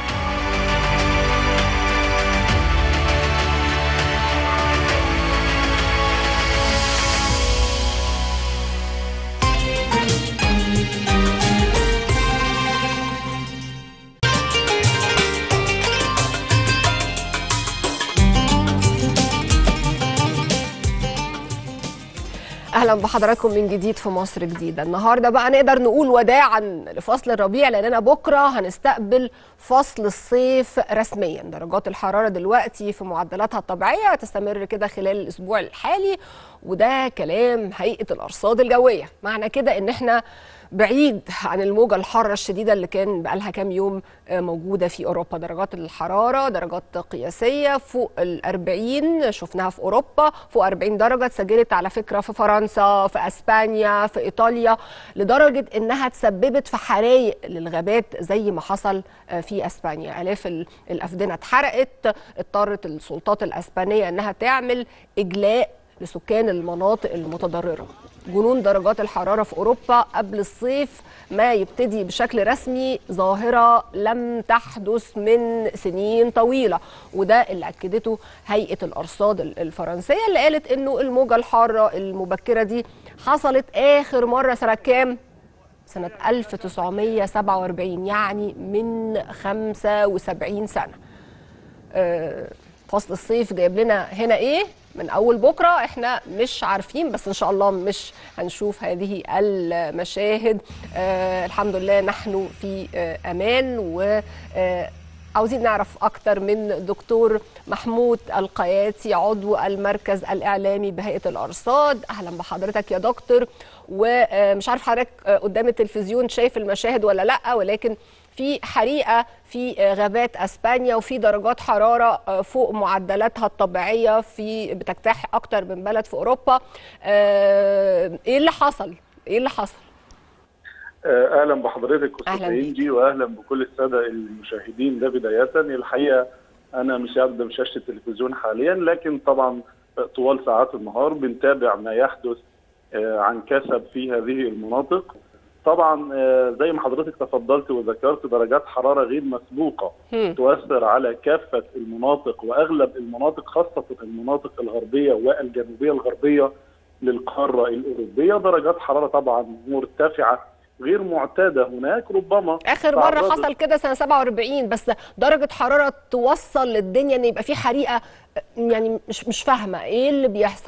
اهلا بحضراتكم من جديد في مصر جديده. النهارده بقى نقدر نقول وداعا لفصل الربيع، لاننا بكره هنستقبل فصل الصيف رسميا. درجات الحراره دلوقتي في معدلاتها الطبيعيه هتستمر كده خلال الاسبوع الحالي، وده كلام هيئه الارصاد الجويه. معنى كده ان احنا بعيد عن الموجة الحارة الشديدة اللي كان بقالها كام يوم موجودة في أوروبا. درجات الحرارة درجات قياسية فوق الأربعين شفناها في أوروبا، فوق أربعين درجة اتسجلت على فكرة في فرنسا، في أسبانيا، في إيطاليا، لدرجة إنها تسببت في حرايق للغابات زي ما حصل في أسبانيا. آلاف الأفدنة اتحرقت، اضطرت السلطات الأسبانية إنها تعمل إجلاء لسكان المناطق المتضررة. جنون درجات الحرارة في أوروبا قبل الصيف ما يبتدي بشكل رسمي، ظاهرة لم تحدث من سنين طويلة، وده اللي أكدته هيئة الأرصاد الفرنسية اللي قالت إنه الموجة الحارة المبكرة دي حصلت آخر مرة سنة كام؟ سنة ألف وتسعمية وسبعة وأربعين، يعني من خمسة وسبعين سنة. أه فصل الصيف جايب لنا هنا ايه من اول بكره احنا مش عارفين، بس ان شاء الله مش هنشوف هذه المشاهد. آه الحمد لله نحن في آه امان. و آه عاوزين نعرف اكتر من دكتور محمود القياتي عضو المركز الاعلامي بهيئه الارصاد. اهلا بحضرتك يا دكتور. ومش عارف حضرتك قدام التلفزيون شايف المشاهد ولا لا، ولكن في حريقه في غابات اسبانيا وفي درجات حراره فوق معدلاتها الطبيعيه في بتجتاح اكتر من بلد في اوروبا. ايه اللي حصل؟ ايه اللي حصل؟ اهلا بحضرتك استاذ انجي، واهلا بكل الساده المشاهدين. ده بدايه الحقيقه انا مش قدام شاشه التلفزيون حاليا، لكن طبعا طوال ساعات النهار بنتابع ما يحدث عن كثب في هذه المناطق. طبعا زي ما حضرتك تفضلت وذكرت درجات حراره غير مسبوقه تؤثر على كافه المناطق واغلب المناطق، خاصه المناطق الغربيه والجنوبيه الغربيه للقاره الاوروبيه. درجات حراره طبعا مرتفعه غير معتاده هناك. ربما اخر مره حصل كده سنه سبعة وأربعين، بس درجه حراره توصل للدنيا ان يبقى في حريقه، يعني مش مش فاهمه ايه اللي بيحصل.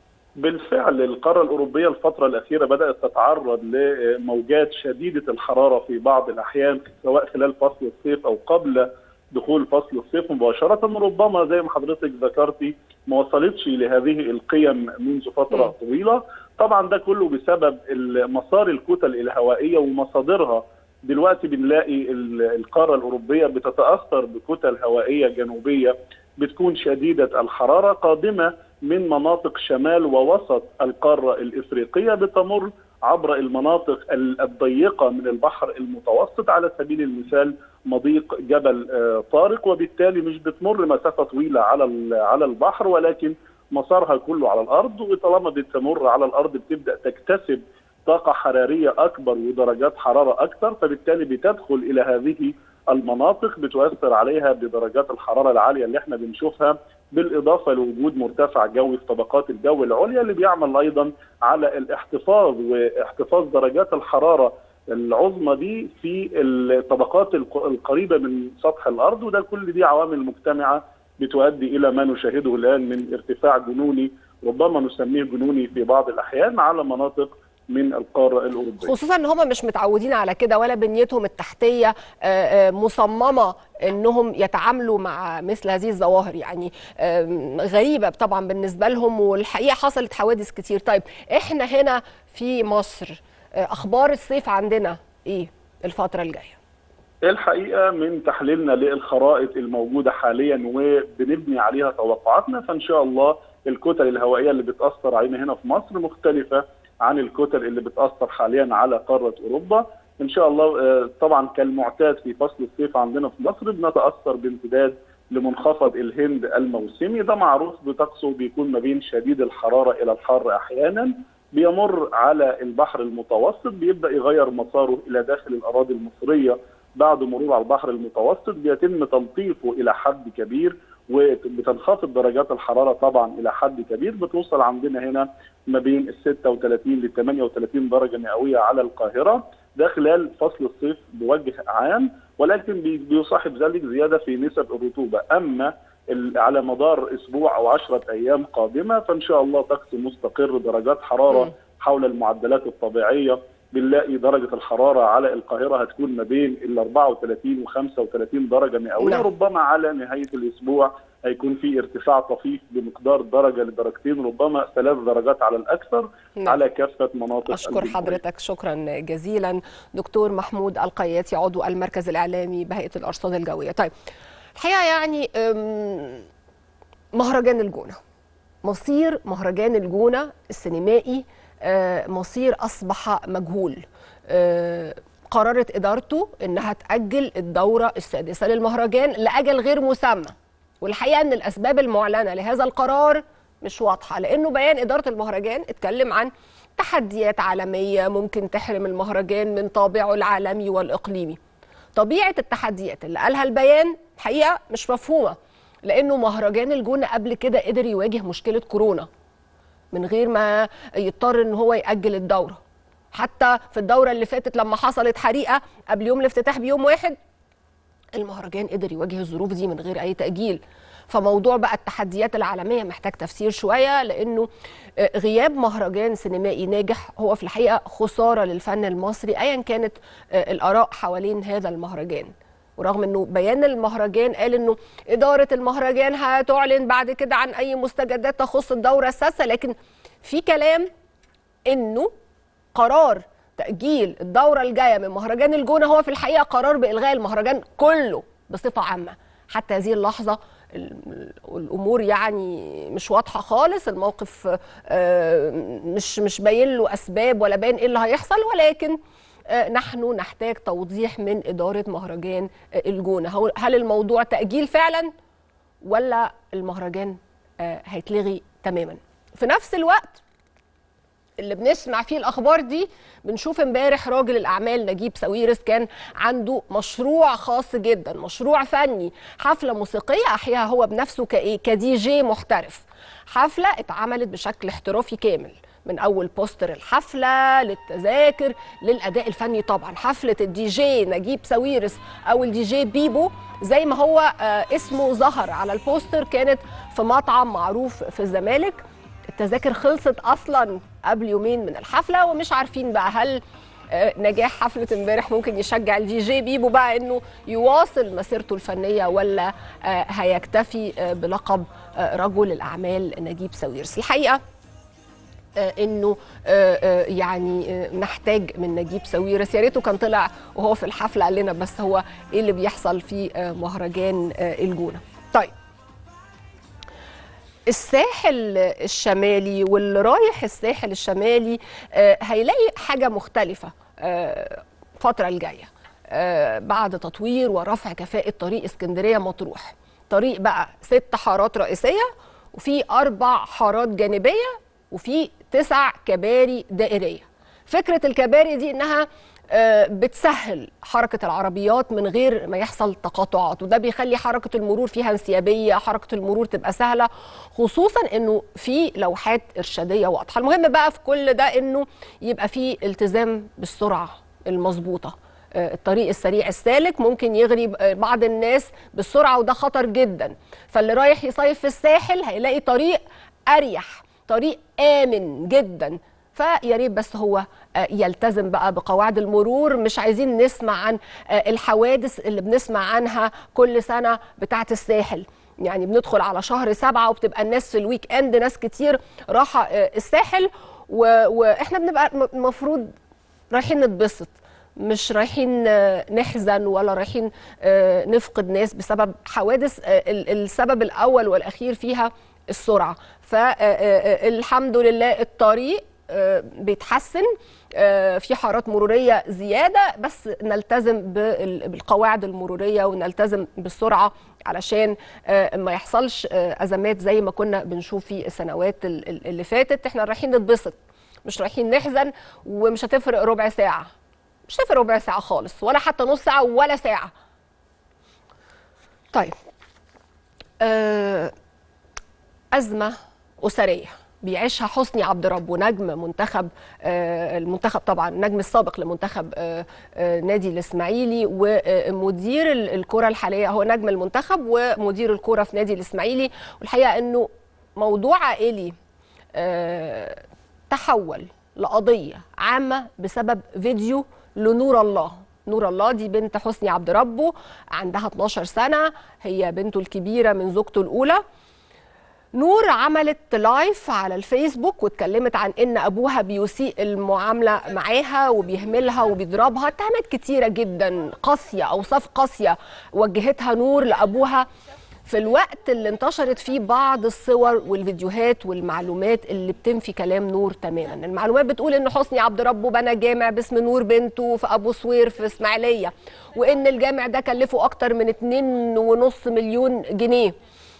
بالفعل القاره الاوروبيه الفتره الاخيره بدات تتعرض لموجات شديده الحراره في بعض الاحيان، سواء خلال فصل الصيف او قبل دخول فصل الصيف مباشره. ربما زي ما حضرتك ذكرتي ما وصلتش لهذه القيم منذ فتره م. طويله. طبعا ده كله بسبب مسار الكتل الهوائيه ومصادرها. دلوقتي بنلاقي القاره الاوروبيه بتتاثر بكتل هوائيه جنوبيه بتكون شديده الحراره قادمه من مناطق شمال ووسط القاره الافريقيه، بتمر عبر المناطق الضيقه من البحر المتوسط، على سبيل المثال مضيق جبل طارق، وبالتالي مش بتمر مسافه طويله على على البحر، ولكن مسارها كله على الارض. وطالما بتمر على الارض بتبدا تكتسب طاقه حراريه اكبر ودرجات حراره اكثر، فبالتالي بتدخل الى هذه المناطق بتؤثر عليها بدرجات الحراره العاليه اللي احنا بنشوفها، بالاضافه لوجود مرتفع جوي في طبقات الجو العليا اللي بيعمل ايضا على الاحتفاظ واحتفاظ درجات الحراره العظمى دي في الطبقات القريبه من سطح الارض. وده كل دي عوامل مجتمعه بتؤدي الى ما نشاهده الان من ارتفاع جنوني، ربما نسميه جنوني في بعض الاحيان، على مناطق من القاره الاوروبيه، خصوصا ان هم مش متعودين على كده ولا بنيتهم التحتيه مصممه انهم يتعاملوا مع مثل هذه الظواهر، يعني غريبه طبعا بالنسبه لهم، والحقيقه حصلت حوادث كتير. طيب احنا هنا في مصر اخبار الصيف عندنا ايه الفتره الجايه؟ الحقيقه من تحليلنا للخرائط الموجوده حاليا وبنبني عليها توقعاتنا، فان شاء الله الكتل الهوائيه اللي بتاثر علينا هنا في مصر مختلفه عن الكتل اللي بتاثر حاليا على قاره اوروبا. ان شاء الله طبعا كالمعتاد في فصل الصيف عندنا في مصر بنتاثر بامتداد لمنخفض الهند الموسمي، ده معروف بطقسه بيكون ما بين شديد الحراره الى الحر احيانا، بيمر على البحر المتوسط، بيبدا يغير مساره الى داخل الاراضي المصريه. بعد مرور على البحر المتوسط بيتم تلطيفه الى حد كبير وبتنخفض درجات الحراره طبعا الى حد كبير، بتوصل عندنا هنا ما بين ال ستة وثلاثين ل ثمانية وثلاثين درجه مئويه على القاهره، ده خلال فصل الصيف بوجه عام، ولكن بيصاحب ذلك زياده في نسب الرطوبه. اما على مدار اسبوع او عشرة ايام قادمه فان شاء الله طقس مستقر، درجات حراره حول المعدلات الطبيعيه. بنلاقي درجه الحراره على القاهره هتكون ما بين ال أربعة وثلاثين و خمسة وثلاثين درجه مئويه، ربما على نهايه الاسبوع هيكون في ارتفاع طفيف بمقدار درجه لدرجتين، ربما ثلاث درجات على الاكثر نعم. على كافه مناطق. اشكر حضرتك شكرا جزيلا دكتور محمود القياتي عضو المركز الاعلامي بهيئه الارصاد الجويه. طيب الحقيقه يعني مهرجان الجونه، مصير مهرجان الجونه السينمائي مصير أصبح مجهول. قررت إدارته إنها تأجل الدورة السادسة للمهرجان لأجل غير مسمى، والحقيقة أن الأسباب المعلنة لهذا القرار مش واضحة، لأنه بيان إدارة المهرجان اتكلم عن تحديات عالمية ممكن تحرم المهرجان من طابعه العالمي والإقليمي. طبيعة التحديات اللي قالها البيان حقيقة مش مفهومة، لأنه مهرجان الجونة قبل كده قدر يواجه مشكلة كورونا من غير ما يضطر إن هو يأجل الدورة. حتى في الدورة اللي فاتت لما حصلت حريقة قبل يوم الافتتاح بيوم واحد، المهرجان قدر يواجه الظروف دي من غير أي تأجيل. فموضوع بقى التحديات العالمية محتاج تفسير شوية، لأنه غياب مهرجان سينمائي ناجح هو في الحقيقة خسارة للفن المصري أيا كانت الآراء حوالين هذا المهرجان. ورغم أنه بيان المهرجان قال أنه إدارة المهرجان هتعلن بعد كده عن أي مستجدات تخص الدورة السادسة، لكن في كلام أنه قرار تأجيل الدورة الجاية من مهرجان الجونة هو في الحقيقة قرار بإلغاء المهرجان كله بصفة عامة. حتى هذه اللحظة الأمور يعني مش واضحة خالص، الموقف مش مش باين له أسباب ولا باين إيه اللي هيحصل، ولكن نحن نحتاج توضيح من إدارة مهرجان الجونة. هل الموضوع تأجيل فعلا ولا المهرجان هيتلغي تماما؟ في نفس الوقت اللي بنسمع فيه الأخبار دي بنشوف امبارح راجل الأعمال نجيب ساويرس كان عنده مشروع خاص جدا، مشروع فني، حفلة موسيقية أحياها هو بنفسه كإيه كدي جي محترف. حفلة اتعملت بشكل احترافي كامل، من أول بوستر الحفلة للتذاكر للأداء الفني. طبعا حفلة الدي جي نجيب ساويرس أو الدي جي بيبو زي ما هو آه اسمه ظهر على البوستر كانت في مطعم معروف في الزمالك. التذاكر خلصت أصلا قبل يومين من الحفلة، ومش عارفين بقى هل آه نجاح حفلة امبارح ممكن يشجع الدي جي بيبو بقى انه يواصل مسيرته الفنية، ولا آه هيكتفي آه بلقب آه رجل الأعمال نجيب ساويرس. الحقيقة آه انه آه آه يعني آه نحتاج من نجيب ساويرس، يا ريته كان طلع وهو في الحفله قال لنا بس هو ايه اللي بيحصل في آه مهرجان آه الجونه. طيب الساحل الشمالي واللي رايح الساحل الشمالي آه هيلاقي حاجه مختلفه آه الفتره الجايه آه بعد تطوير ورفع كفاءه طريق اسكندريه مطروح. طريق بقى ست حارات رئيسيه وفي اربع حارات جانبيه وفي تسع كباري دائرية. فكرة الكباري دي إنها بتسهل حركة العربيات من غير ما يحصل تقاطعات، وده بيخلي حركة المرور فيها انسيابية، حركة المرور تبقى سهلة، خصوصا إنه في لوحات إرشادية واضحة. المهم بقى في كل ده إنه يبقى في التزام بالسرعة المظبوطة. الطريق السريع السالك ممكن يغري بعض الناس بالسرعة وده خطر جدا. فاللي رايح يصيف في الساحل هيلاقي طريق أريح، طريق آمن جدا. فيا ريت بس هو يلتزم بقى بقواعد المرور. مش عايزين نسمع عن الحوادث اللي بنسمع عنها كل سنة بتاعة الساحل. يعني بندخل على شهر سبعة وبتبقى الناس في الويك اند ناس كتير راحة الساحل، واحنا بنبقى المفروض رايحين نتبسط، مش رايحين نحزن ولا رايحين نفقد ناس بسبب حوادث السبب الأول والأخير فيها السرعة. فالحمد لله الطريق بيتحسن، في حارات مرورية زيادة، بس نلتزم بالقواعد المرورية ونلتزم بالسرعة علشان ما يحصلش أزمات زي ما كنا بنشوف في السنوات اللي فاتت. احنا رايحين نتبسط مش رايحين نحزن، ومش هتفرق ربع ساعة، مش هتفرق ربع ساعة خالص ولا حتى نص ساعة ولا ساعة. طيب أزمة أسرية بيعيشها حسني عبد ربه نجم منتخب آه المنتخب طبعا النجم السابق لمنتخب آه آه نادي الإسماعيلي، ومدير الكرة الحالية هو نجم المنتخب ومدير الكرة في نادي الإسماعيلي. والحقيقة أنه موضوع عائلي آه تحول لقضية عامة بسبب فيديو لنور الله. نور الله دي بنت حسني عبد ربه، عندها اتناشر سنة، هي بنته الكبيرة من زوجته الأولى. نور عملت لايف على الفيسبوك واتكلمت عن ان ابوها بيسيء المعامله معاها وبيهملها وبيضربها، اتهامات كتيره جدا قاسيه، اوصاف قاسيه وجهتها نور لابوها في الوقت اللي انتشرت فيه بعض الصور والفيديوهات والمعلومات اللي بتنفي كلام نور تماما. المعلومات بتقول ان حسني عبد ربه بنى جامع باسم نور بنته في ابو سوير في اسماعيليه، وان الجامع ده كلفه اكتر من اتنين ونص مليون جنيه،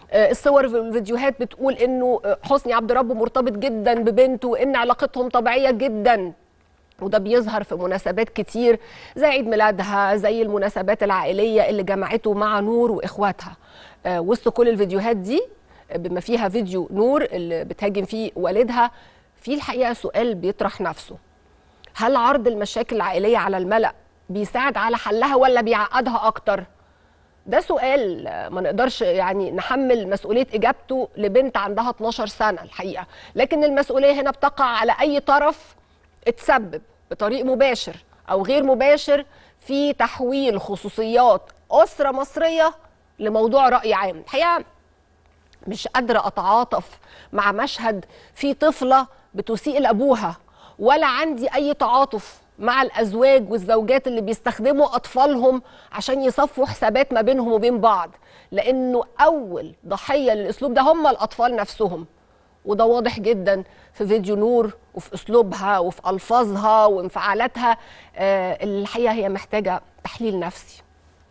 الصور والفيديوهات بتقول انه حسني عبد ربه مرتبط جدا ببنته وان علاقتهم طبيعيه جدا، وده بيظهر في مناسبات كتير زي عيد ميلادها، زي المناسبات العائليه اللي جمعته مع نور واخواتها. وسط كل الفيديوهات دي بما فيها فيديو نور اللي بتهاجم فيه والدها، في الحقيقه سؤال بيطرح نفسه: هل عرض المشاكل العائليه على الملأ بيساعد على حلها ولا بيعقدها اكتر؟ ده سؤال ما نقدرش يعني نحمل مسؤوليه اجابته لبنت عندها اتناشر سنه الحقيقه، لكن المسؤوليه هنا بتقع على اي طرف اتسبب بطريق مباشر او غير مباشر في تحويل خصوصيات اسره مصريه لموضوع راي عام. الحقيقه مش قادره اتعاطف مع مشهد في طفله بتسيء لابوها، ولا عندي اي تعاطف مع الازواج والزوجات اللي بيستخدموا اطفالهم عشان يصفوا حسابات ما بينهم وبين بعض، لانه اول ضحيه للاسلوب ده هم الاطفال نفسهم. وده واضح جدا في فيديو نور وفي اسلوبها وفي الفاظها وانفعالاتها. آه الحقيقه هي محتاجه تحليل نفسي.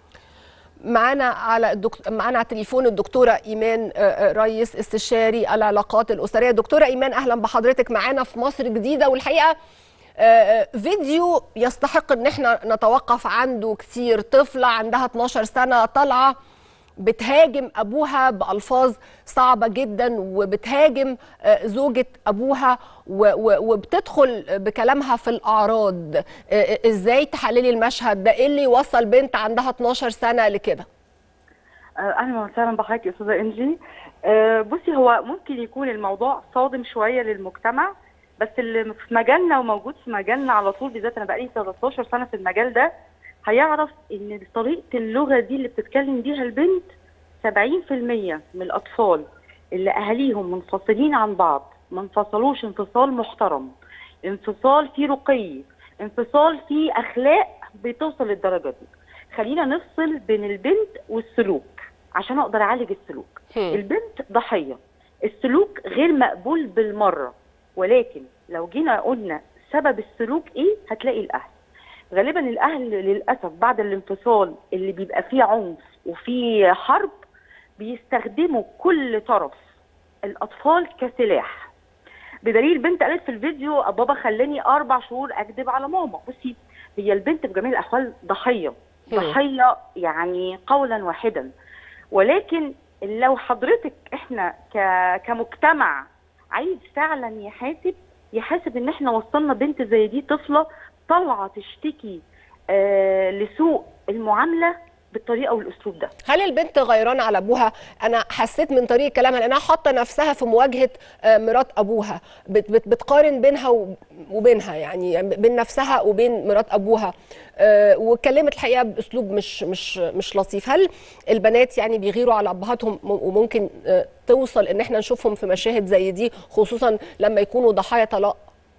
معانا على الدكتور معانا على التليفون الدكتوره ايمان ريس، استشاري العلاقات الاسريه. دكتوره ايمان، اهلا بحضرتك معانا في مصر جديده. والحقيقه فيديو يستحق ان احنا نتوقف عنده كتير. طفله عندها اتناشر سنه طالعه بتهاجم ابوها بالفاظ صعبه جدا، وبتهاجم زوجة ابوها وبتدخل بكلامها في الاعراض. ازاي تحللي المشهد ده؟ ايه اللي يوصل بنت عندها اتناشر سنه لكده؟ اهلا وسهلا بحضرتك يا استاذه انجي. بصي، هو ممكن يكون الموضوع صادم شويه للمجتمع، بس اللي في مجالنا وموجود في مجالنا على طول، بالذات انا بقالي تلتاشر سنه في المجال ده، هيعرف ان طريقه اللغه دي اللي بتتكلم بيها البنت سبعين في المية من الاطفال اللي اهاليهم منفصلين عن بعض، ما انفصلوش انفصال محترم، انفصال فيه رقي، انفصال فيه اخلاق، بتوصل للدرجه دي. خلينا نفصل بين البنت والسلوك عشان اقدر اعالج السلوك. البنت ضحيه، السلوك غير مقبول بالمره، ولكن لو جينا قلنا سبب السلوك ايه، هتلاقي الاهل. غالبا الاهل للاسف بعد الانفصال اللي بيبقى فيه عنف وفيه حرب بيستخدموا كل طرف الاطفال كسلاح. بدليل البنت قالت في الفيديو بابا خلاني اربع شهور اكذب على ماما. بصي، هي البنت بجميع الاحوال ضحيه، ضحيه يعني قولا واحدا. ولكن لو حضرتك احنا كمجتمع عايز فعلا يحاسب يحاسب ان احنا وصلنا بنت زي دي، طفله طالعه تشتكي آه لسوء المعامله بالطريقه والاسلوب ده. هل البنت غيرانه على ابوها؟ انا حسيت من طريقه كلامها لانها حاطه نفسها في مواجهه آه مرات ابوها، بت بت بتقارن بينها وبينها، يعني بين نفسها وبين مرات ابوها، آه واتكلمت الحقيقه باسلوب مش مش مش لطيف. هل البنات يعني بيغيروا على ابهاتهم وممكن آه توصل ان احنا نشوفهم في مشاهد زي دي، خصوصا لما يكونوا ضحايا طلاق؟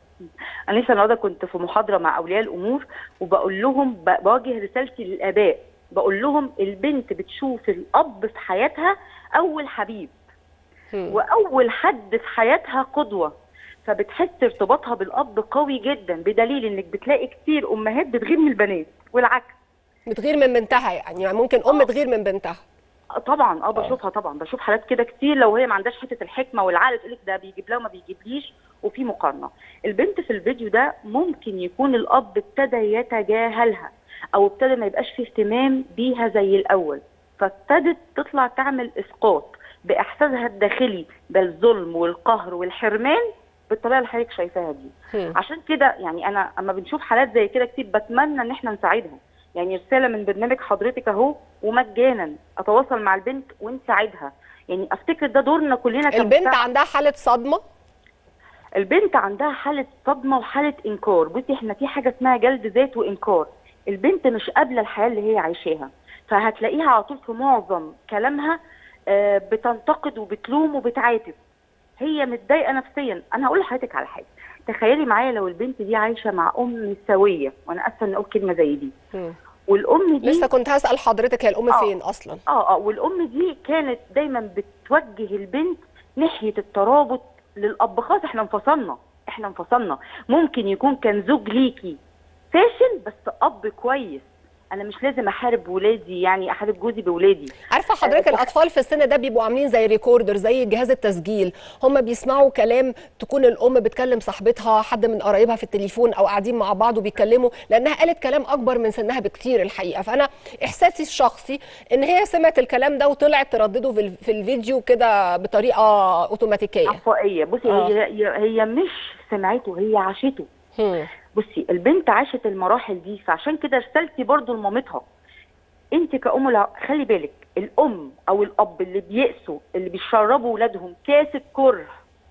انا لسه النهارده كنت في محاضره مع اولياء الامور وبقول لهم، بوجه رسالتي للاباء، بقول لهم البنت بتشوف الاب في حياتها اول حبيب م. واول حد في حياتها قدوه، فبتحس ارتباطها بالاب قوي جدا، بدليل انك بتلاقي كتير امهات بتغير من البنات والعكس. بتغير من بنتها، يعني ممكن ام تغير من بنتها. طبعا اه بشوفها، طبعا بشوف حالات كده كتير، لو هي ما عندهاش حته الحكمه والعقل تقول لك ده بيجيب لها وما بيجيبليش، وفي مقارنه. البنت في الفيديو ده ممكن يكون الاب ابتدى يتجاهلها او ابتدى ما يبقاش فيه اهتمام بيها زي الاول، فابتدت تطلع تعمل اسقاط باحساسها الداخلي بالظلم والقهر والحرمان بالطريقه اللي حضرتك شايفاها دي. عشان كده يعني انا اما بنشوف حالات زي كده كتير بتمنى ان احنا نساعدها. يعني رساله من برنامج حضرتك اهو، ومجانا اتواصل مع البنت ونساعدها. يعني افتكر ده دورنا كلنا. البنت عندها حاله صدمه؟ البنت عندها حاله صدمه وحاله انكار. بصي، احنا في حاجه اسمها جلد ذات وانكار. البنت مش قابله الحياه اللي هي عايشاها، فهتلاقيها على طول في معظم كلامها بتنتقد وبتلوم وبتعاتب. هي متضايقه نفسيا. انا هقول لحضرتك على حاجه، تخيلي معايا لو البنت دي عايشه مع ام سويه، وانا اسفه ان اقول كلمه زي دي، م. والام دي لسه كنت هسال حضرتك هي الام آه فين اصلا؟ اه اه والام دي كانت دايما بتوجه البنت ناحيه الترابط للاب. خلاص احنا انفصلنا، احنا انفصلنا. ممكن يكون كان زوج ليكي فاشل بس اب كويس، انا مش لازم احارب ولادي، يعني احارب جوزي بولادي. عارفه حضرتك آه، الاطفال في السن ده بيبقوا عاملين زي ريكوردر، زي جهاز التسجيل، هم بيسمعوا كلام، تكون الام بتكلم صاحبتها، حد من قرايبها في التليفون، او قاعدين مع بعض وبيتكلموا، لانها قالت كلام اكبر من سنها بكتير الحقيقه. فانا احساسي الشخصي ان هي سمعت الكلام ده وطلعت تردده في ال- في الفيديو كده بطريقه اوتوماتيكيه عفوائيه. بصي آه. هي هي هي مش سمعته، هي عاشته. هم. بصي البنت عاشت المراحل دي، فعشان كده رسالتي برضو لمامتها، انت كأم لا- خلي بالك، الام او الاب اللي بيأسوا، اللي بيشربوا ولادهم كاس الكره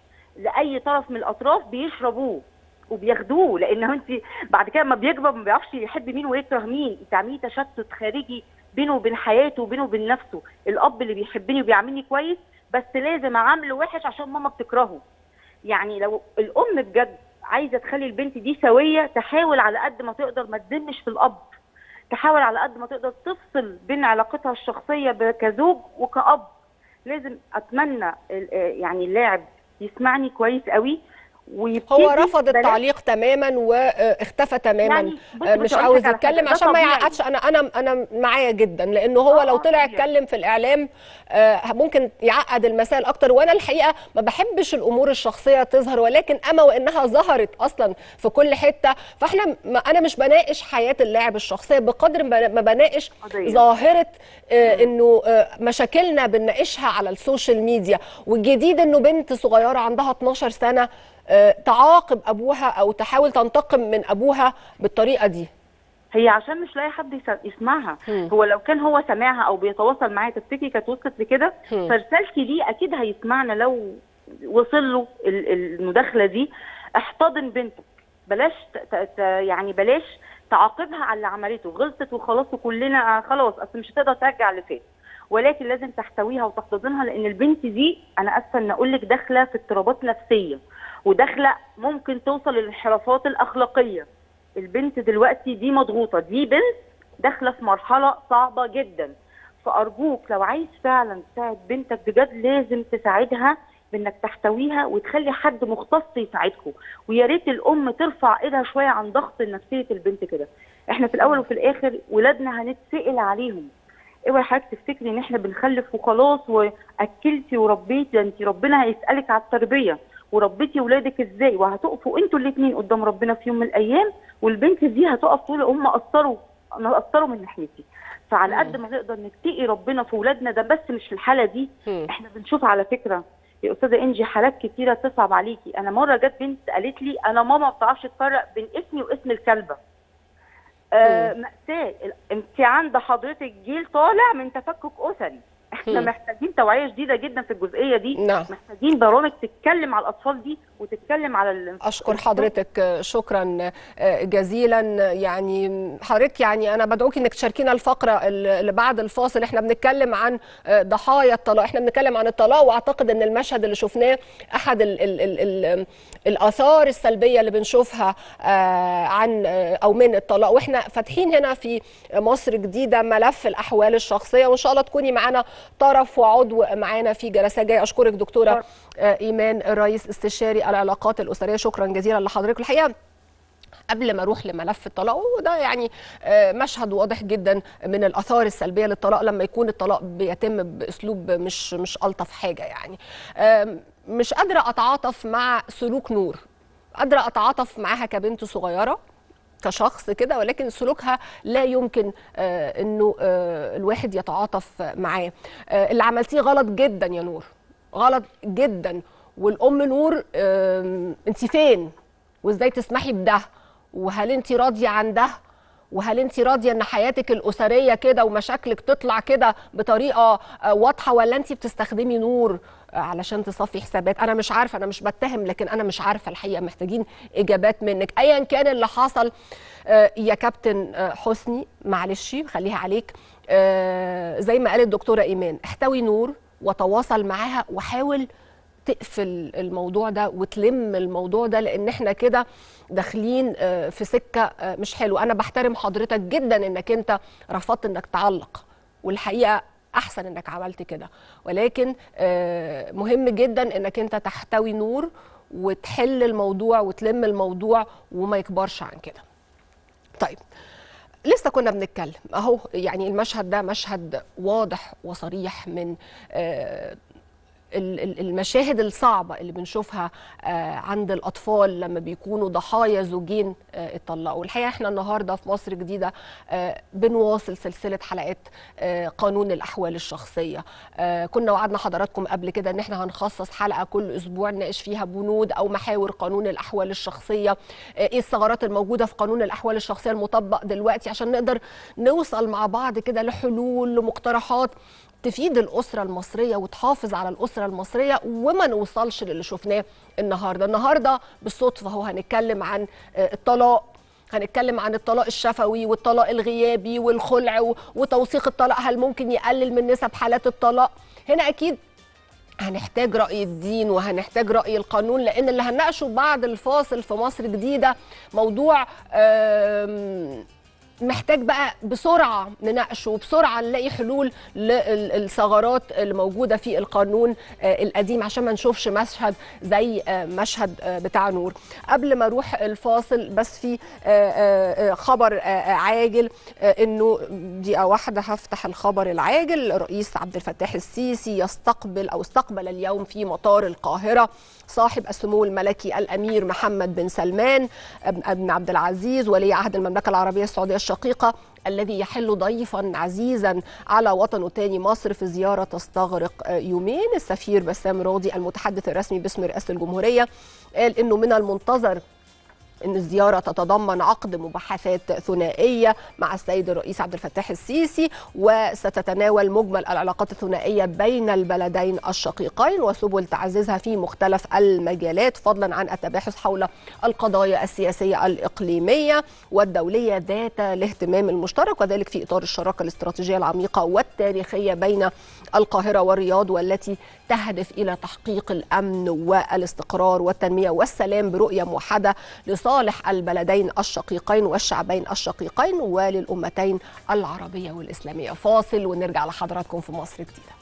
لاي طرف من الاطراف بيشربوه وبياخدوه، لان انت بعد كده لما بيكبر ما بيعرفش يحب مين ويكره مين، تعمليه تشتت خارجي بينه وبين حياته وبينه وبين نفسه. الاب اللي بيحبني وبيعاملني كويس بس لازم اعامله وحش عشان ماما بتكرهه. يعني لو الام بجد عايزه تخلي البنت دي سويه، تحاول على قد ما تقدر ما تذمش في الاب، تحاول على قد ما تقدر تفصل بين علاقتها الشخصيه ب- كزوج وكأب. لازم اتمنى ال- يعني اللاعب يسمعني كويس قوي ويبتدي هو رفض بلاش- التعليق تماما واختفى تماما. يعني بصي آه، بصي مش أقول عاوز لك على حاجة، يتكلم ده عشان ما طبيعي. يعقدش. انا انا انا معايا جدا، لانه هو آه، لو آه، طلع طبيعي. يتكلم في الاعلام آه، ممكن يعقد المسائل اكتر. وانا الحقيقه ما بحبش الامور الشخصيه تظهر، ولكن اما وانها ظهرت اصلا في كل حته، فاحنا ما انا مش بناقش حياه اللاعب الشخصيه بقدر ما ما بناقش قضية. ظاهره آه، انه آه، مشاكلنا بنناقشها على السوشيال ميديا. والجديد انه بنت صغيره عندها اتناشر سنه آه، تعاقب ابوها او تحاول تنتقم من ابوها بالطريقه دي. هي عشان مش لاقي حد يس- يسمعها. هم. هو لو كان هو سامعها او بيتواصل معايا تفتكري كانت وصلت لكده؟ هم. فرسالتي ليه اكيد هيسمعنا لو وصل له ال- المداخله دي. احتضن بنتك، بلاش ت- ت- ت- يعني بلاش تعاقبها على اللي عملته، غلطت وخلاص وكلنا خلاص، اصل مش هتقدر ترجع اللي فات، ولكن لازم تحتويها وتحتضنها، لان البنت دي انا اسفه ان اقول لك داخله في اضطرابات نفسيه، وداخله ممكن توصل للانحرافات الاخلاقيه. البنت دلوقتي دي مضغوطه، دي بنت داخله في مرحله صعبه جدا. فارجوك لو عايز فعلا تساعد بنتك بجد لازم تساعدها بانك تحتويها وتخلي حد مختص يساعدكم. ويا ريت الام ترفع ايدها شويه عن ضغط نفسيه البنت كده. احنا في الاول وفي الاخر ولادنا هنتسال عليهم. اوعي حضرتك تفتكري ان احنا بنخلف وخلاص واكلتي وربيتي، ده انت ربنا هيسالك على التربيه وربيتي ولادك ازاي، وهتقفوا انتوا الاثنين قدام ربنا في يوم من الايام، والبنت دي هتقف تقول هم قصروا، انا قصروا من ناحيتي. فعلى قد ما نقدر نتقي ربنا في ولادنا ده، بس مش في الحاله دي. احنا بنشوف على فكره يا استاذه انجي حالات كتيره تصعب عليكي. انا مره جت بنت قالت لي انا ماما ما بتعرفش تفرق بين اسمي واسم الكلبه. آه مأساة. انت عند حضرتك جيل طالع من تفكك اسري. احنا مم. محتاجين توعيه شديده جدا في الجزئيه دي. نعم. محتاجين برامج تتكلم على الاطفال دي وتتكلم على ال... اشكر حضرتك شكرا جزيلا. يعني حضرتك يعني انا بدعوك انك تشاركينا الفقره اللي بعد الفاصل. احنا بنتكلم عن ضحايا الطلاق، احنا بنتكلم عن الطلاق، واعتقد ان المشهد اللي شفناه احد ال ال ال ال الاثار السلبيه اللي بنشوفها عن او من الطلاق. واحنا فاتحين هنا في مصر جديده ملف الاحوال الشخصيه، وان شاء الله تكوني معانا طرف وعضو معانا في جلسه جايه. اشكرك دكتوره ايمان الرئيس استشاري العلاقات الاسريه، شكرا جزيلا لحضرتك. الحقيقه قبل ما اروح لملف الطلاق، وده يعني مشهد واضح جدا من الاثار السلبيه للطلاق لما يكون الطلاق بيتم باسلوب مش مش الطف حاجه. يعني مش قادره اتعاطف مع سلوك نور، قادره اتعاطف معاها كبنت صغيره كشخص كده، ولكن سلوكها لا يمكن آه انه آه الواحد يتعاطف معاه. آه اللي عملتيه غلط جدا يا نور، غلط جدا. والام نور آه انت فين؟ وازاي تسمحي بده؟ وهل انت راضيه عن ده؟ وهل انت راضيه ان حياتك الاسريه كده ومشاكلك تطلع كده بطريقه آه واضحه، ولا انت بتستخدمي نور علشان تصفي حسابات؟ انا مش عارفه، انا مش بتهم، لكن انا مش عارفه الحقيقه. محتاجين اجابات منك ايا كان اللي حصل. آه يا كابتن آه حسني معلش خليها عليك. آه زي ما قالت الدكتوره ايمان، احتوي نور وتواصل معاها وحاول تقفل الموضوع ده وتلم الموضوع ده، لان احنا كده داخلين آه في سكه آه مش حلوه. انا بحترم حضرتك جدا انك انت رفضت انك تعلق، والحقيقه احسن انك عملت كده، ولكن مهم جدا انك انت تحتوي نور وتحل الموضوع وتلم الموضوع وما يكبرش عن كده. طيب لسه كنا بنتكلم اهو، يعني المشهد ده مشهد واضح وصريح من آه المشاهد الصعبة اللي بنشوفها عند الأطفال لما بيكونوا ضحايا زوجين اتطلقوا. والحقيقة احنا النهاردة في مصر جديدة بنواصل سلسلة حلقات قانون الأحوال الشخصية. كنا وعدنا حضراتكم قبل كده ان احنا هنخصص حلقة كل أسبوع نناقش فيها بنود أو محاور قانون الأحوال الشخصية، ايه الثغرات الموجودة في قانون الأحوال الشخصية المطبق دلوقتي، عشان نقدر نوصل مع بعض كده لحلول لمقترحات تفيد الأسرة المصرية وتحافظ على الأسرة المصرية، وما نوصلش للي شفناه النهاردة. النهاردة بالصدفة هو هنتكلم عن الطلاق، هنتكلم عن الطلاق الشفوي والطلاق الغيابي والخلع وتوثيق الطلاق، هل ممكن يقلل من نسب حالات الطلاق؟ هنا أكيد هنحتاج رأي الدين وهنحتاج رأي القانون، لأن اللي هنناقشه بعد الفاصل في مصر جديدة موضوع محتاج بقى بسرعة نناقشه وبسرعة نلاقي حلول للثغرات اللي موجودة في القانون القديم، عشان ما نشوفش مشهد زي مشهد بتاع نور. قبل ما اروح الفاصل بس في خبر عاجل، انه دقيقة واحدة هفتح الخبر العاجل. الرئيس عبد الفتاح السيسي يستقبل او استقبل اليوم في مطار القاهرة صاحب السمو الملكي الأمير محمد بن سلمان بن عبد العزيز ولي عهد المملكة العربية السعودية الشقيقة، الذي يحل ضيفا عزيزا على وطنه تاني مصر في زيارة تستغرق يومين. السفير بسام راضي المتحدث الرسمي باسم رئاسة الجمهورية قال انه من المنتظر أن الزيارة تتضمن عقد مباحثات ثنائية مع السيد الرئيس عبد الفتاح السيسي، وستتناول مجمل العلاقات الثنائية بين البلدين الشقيقين وسبل تعزيزها في مختلف المجالات، فضلا عن التباحث حول القضايا السياسية الإقليمية والدولية ذات الاهتمام المشترك، وذلك في إطار الشراكة الاستراتيجية العميقة والتاريخية بين القاهرة والرياض، والتي تهدف إلى تحقيق الأمن والاستقرار والتنمية والسلام برؤية موحدة لصالح البلدين الشقيقين والشعبين الشقيقين وللأمتين العربية والإسلامية. فاصل ونرجع لحضراتكم في مصر جديدة.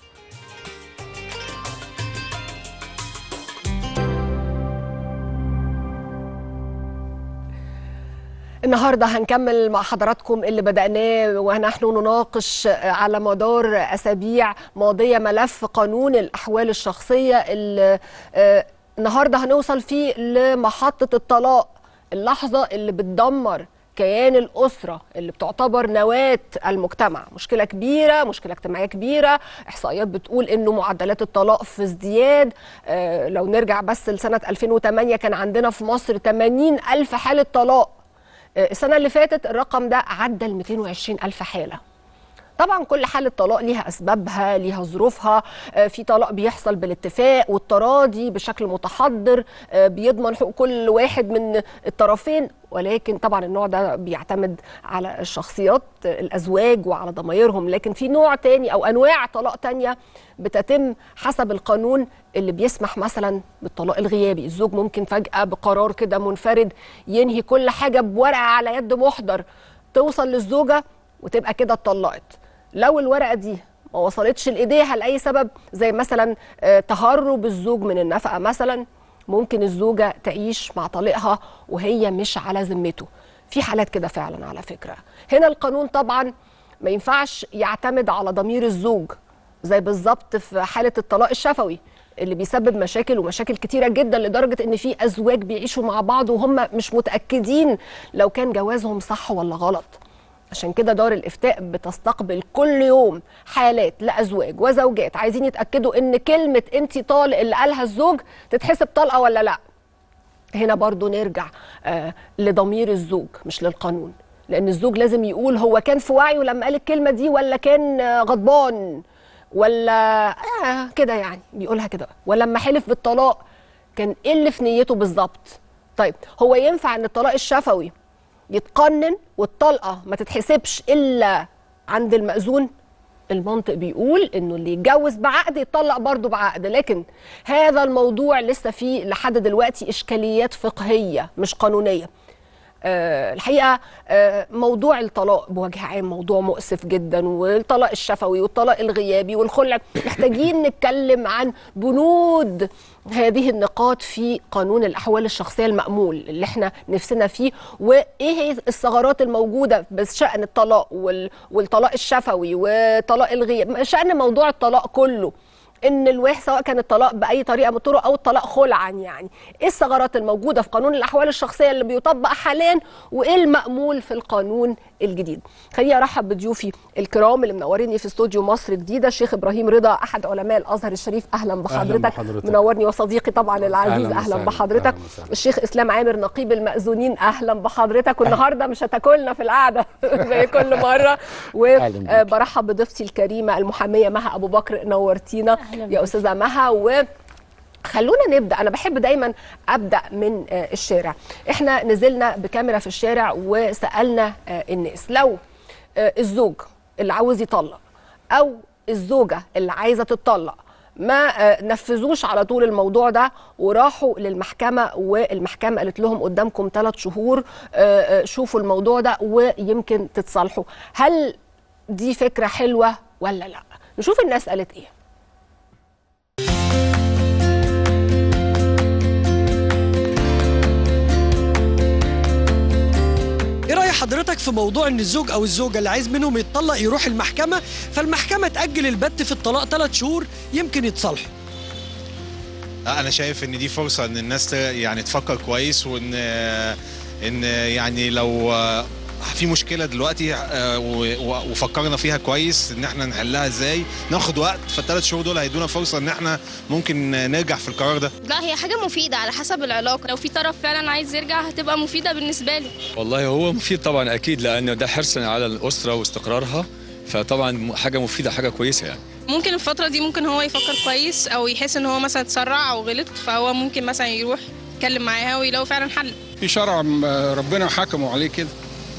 النهارده هنكمل مع حضراتكم اللي بدأناه ونحن نناقش على مدار أسابيع ماضية ملف قانون الأحوال الشخصية، اللي النهارده هنوصل فيه لمحطة الطلاق، اللحظة اللي بتدمر كيان الأسرة اللي بتعتبر نواة المجتمع. مشكلة كبيرة، مشكلة اجتماعية كبيرة. إحصائيات بتقول إنه معدلات الطلاق في ازدياد. آه لو نرجع بس لسنة ألفين وثمانية كان عندنا في مصر ثمانين ألف حالة طلاق. آه السنة اللي فاتت الرقم ده عدى ل مئتين وعشرين ألف حالة. طبعا كل حالة طلاق ليها أسبابها، ليها ظروفها. في طلاق بيحصل بالاتفاق والتراضي بشكل متحضر بيضمن حقوق كل واحد من الطرفين، ولكن طبعا النوع ده بيعتمد على الشخصيات الأزواج وعلى ضمايرهم. لكن في نوع تاني أو أنواع طلاق تانية بتتم حسب القانون اللي بيسمح مثلا بالطلاق الغيابي. الزوج ممكن فجأة بقرار كده منفرد ينهي كل حاجة بورقة على يد محضر، توصل للزوجة وتبقى كده اتطلقت. لو الورقة دي ما وصلتش لإيديها لأي سبب، زي مثلا تهرب الزوج من النفقة مثلا، ممكن الزوجة تعيش مع طليقها وهي مش على ذمته. في حالات كده فعلا على فكرة. هنا القانون طبعا ما ينفعش يعتمد على ضمير الزوج، زي بالظبط في حالة الطلاق الشفوي اللي بيسبب مشاكل ومشاكل كتيرة جدا، لدرجة ان في ازواج بيعيشوا مع بعض وهم مش متأكدين لو كان جوازهم صح ولا غلط. عشان كده دار الإفتاء بتستقبل كل يوم حالات لأزواج وزوجات عايزين يتأكدوا ان كلمة انتي طالق اللي قالها الزوج تتحسب طلقة ولا لا. هنا برضو نرجع آه لضمير الزوج مش للقانون، لأن الزوج لازم يقول هو كان في وعيه لما قال الكلمة دي ولا كان آه غضبان ولا آه كده يعني بيقولها كده، ولما حلف بالطلاق كان ايه اللي في نيته بالظبط. طيب هو ينفع ان الطلاق الشفوي يتقنن والطلقه ما تتحسبش الا عند المأذون؟ المنطق بيقول انه اللي يتجوز بعقد يتطلق برضه بعقد، لكن هذا الموضوع لسه فيه لحد دلوقتي اشكاليات فقهيه مش قانونيه. آه الحقيقه آه موضوع الطلاق بوجه عام موضوع مؤسف جدا، والطلاق الشفوي والطلاق الغيابي والخلع، محتاجين نتكلم عن بنود هذه النقاط في قانون الأحوال الشخصية المأمول اللي احنا نفسنا فيه، وإيه هي الثغرات الموجودة بشأن الطلاق والطلاق الشفوي وطلاق الغياب، شأن موضوع الطلاق كله، ان الواحد سواء كان الطلاق باي طريقه من الطرق او الطلاق خلعا. يعني ايه الثغرات الموجوده في قانون الاحوال الشخصيه اللي بيطبق حاليا، وايه المأمول في القانون الجديد؟ خليني ارحب بضيوفي الكرام اللي منوريني في استوديو مصر الجديده. الشيخ ابراهيم رضا احد علماء الازهر الشريف، اهلا بحضرتك. منورني، وصديقي طبعا العزيز، اهلا, أهلا بحضرتك. أهلا الشيخ اسلام عامر نقيب المأذونين، اهلا بحضرتك. والنهارده مش هتاكلنا في القعده زي كل مره. وبرحب بضيفتي الكريمه المحاميه مها ابو بكر، نورتينا يا استاذه مها. وخلونا نبدا، انا بحب دايما ابدا من الشارع. احنا نزلنا بكاميرا في الشارع وسالنا الناس لو الزوج اللي عاوز يطلق او الزوجه اللي عايزه تطلق ما نفذوش على طول الموضوع ده وراحوا للمحكمه، والمحكمه قالت لهم قدامكم ثلاث شهور شوفوا الموضوع ده ويمكن تتصالحوا، هل دي فكره حلوه ولا لا؟ نشوف الناس قالت ايه. ايه رأي حضرتك في موضوع ان الزوج او الزوجه اللي عايز منهم يتطلق يروح المحكمه، فالمحكمه تأجل البت في الطلاق ثلاث شهور يمكن يتصالحوا؟ انا شايف ان دي فرصه ان الناس يعني تفكر كويس، وان ان يعني لو في مشكله دلوقتي وفكرنا فيها كويس ان احنا نحلها ازاي، ناخد وقت، فالثلاث شهور دول هيدونا فرصه ان احنا ممكن نرجع في القرار ده. لا، هي حاجه مفيده على حسب العلاقه، لو في طرف فعلا عايز يرجع هتبقى مفيده بالنسبه لي. والله هو مفيد طبعا اكيد، لانه ده حرصا على الاسره واستقرارها، فطبعا حاجه مفيده، حاجه كويسه يعني. ممكن الفتره دي ممكن هو يفكر كويس او يحس ان هو مثلا اتسرع او غلط، فهو ممكن مثلا يروح يتكلم معاها ويلاقوا فعلا حل. في شرع ربنا حكموا عليه كده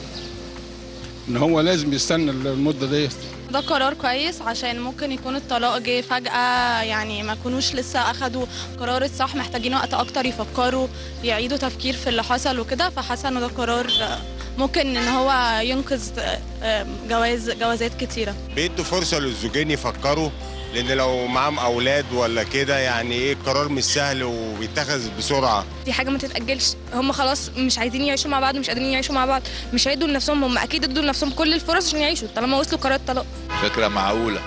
ان هو لازم يستنى المده ديت. ده قرار كويس عشان ممكن يكون الطلاق جه فجأة، يعني ما يكونوش لسه اخدوا قرار الصح، محتاجين وقت اكتر يفكروا يعيدوا تفكير في اللي حصل وكده، فحاسه ان ده قرار ممكن ان هو ينقذ جواز جوازات كتيره. بيدوا فرصه للزوجين يفكروا، لان لو معاهم اولاد ولا كده يعني ايه القرار مش سهل وبيتخذ بسرعه. دي حاجه ما تتاجلش، هم خلاص مش عايزين يعيشوا مع بعض، مش قادرين يعيشوا مع بعض، مش هيدوا لنفسهم، هم اكيد ادوا لنفسهم كل الفرص عشان يعيشوا طالما وصلوا قرار الطلاق. فكره معقوله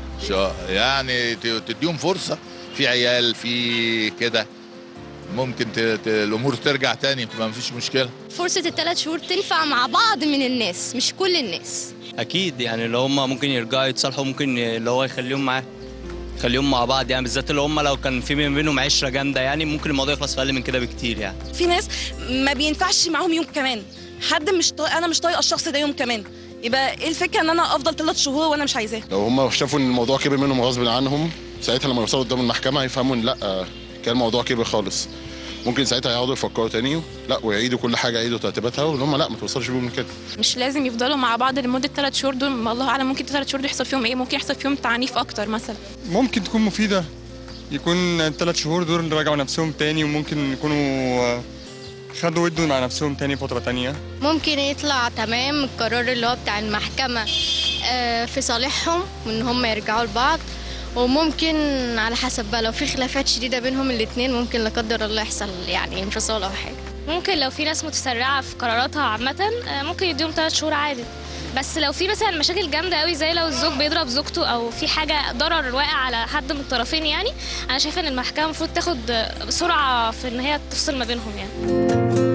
يعني تديهم فرصه، في عيال في كده ممكن ت... ت... الامور ترجع تاني، ما فيش مشكله. فرصه الثلاث شهور تنفع مع بعض من الناس، مش كل الناس. اكيد يعني لو هم ممكن يرجعوا يتصالحوا، ممكن اللي هو يخليهم معاه يخليهم مع بعض، يعني بالذات اللي هم لو كان في بينهم عشره جامده، يعني ممكن الموضوع يخلص في اقل من كده بكتير. يعني في ناس ما بينفعش معاهم يوم كمان، حد مش طايق، انا مش طايقه الشخص ده يوم كمان، يبقى ايه الفكره ان انا افضل ثلاث شهور وانا مش عايزاه؟ لو هم شافوا ان الموضوع كبر منهم غصب عنهم، ساعتها لما يوصلوا قدام المحكمه هيفهموا ان لا كان الموضوع كبر خالص، ممكن ساعتها يقعدوا يفكروا تاني لا ويعيدوا كل حاجه، يعيدوا ترتيباتها، وان هم لا ما توصلش بيهم كده. مش لازم يفضلوا مع بعض لمده ثلاث شهور دول، الله اعلم ممكن ثلاث شهور دول يحصل فيهم ايه، ممكن يحصل فيهم تعنيف اكتر مثلا. ممكن تكون مفيده، يكون الثلاث شهور دول راجعوا نفسهم تاني، وممكن يكونوا خدوا ودوا مع نفسهم تاني فتره تانيه. ممكن يطلع تمام القرار اللي هو بتاع المحكمه في صالحهم وان هم يرجعوا لبعض، وممكن على حسب بقى لو في خلافات شديده بينهم الاثنين ممكن لا قدر الله يحصل يعني انفصال او حاجه. ممكن لو في ناس متسرعه في قراراتها عامه ممكن يديهم ثلاث شهور عادي، بس لو في مثلا مشاكل جامده قوي زي لو الزوج بيضرب زوجته او في حاجه ضرر واقع على حد من الطرفين، يعني انا شايفه ان المحكمه المفروض تاخد بسرعه في ان هي تفصل ما بينهم. يعني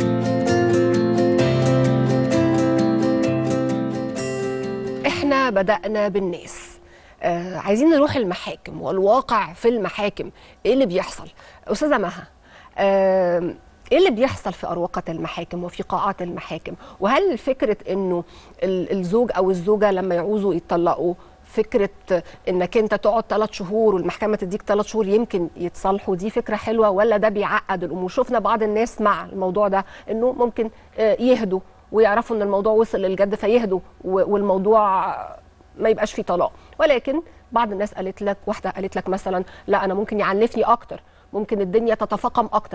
احنا بدأنا بالناس، آه عايزين نروح المحاكم والواقع في المحاكم. ايه اللي بيحصل؟ استاذه مها، آه ايه اللي بيحصل في اروقه المحاكم وفي قاعات المحاكم؟ وهل فكره انه الزوج او الزوجه لما يعوزوا يتطلقوا، فكره انك انت تقعد ثلاث شهور والمحكمه تديك ثلاث شهور يمكن يتصالحوا، دي فكره حلوه ولا ده بيعقد الامور؟ شفنا بعض الناس مع الموضوع ده انه ممكن يهدوا ويعرفوا ان الموضوع وصل للجد فيهدوا والموضوع ما يبقاش فيه طلاق، ولكن بعض الناس قالت لك، واحده قالت لك مثلا لا انا ممكن يعنفني اكتر، ممكن الدنيا تتفاقم اكتر،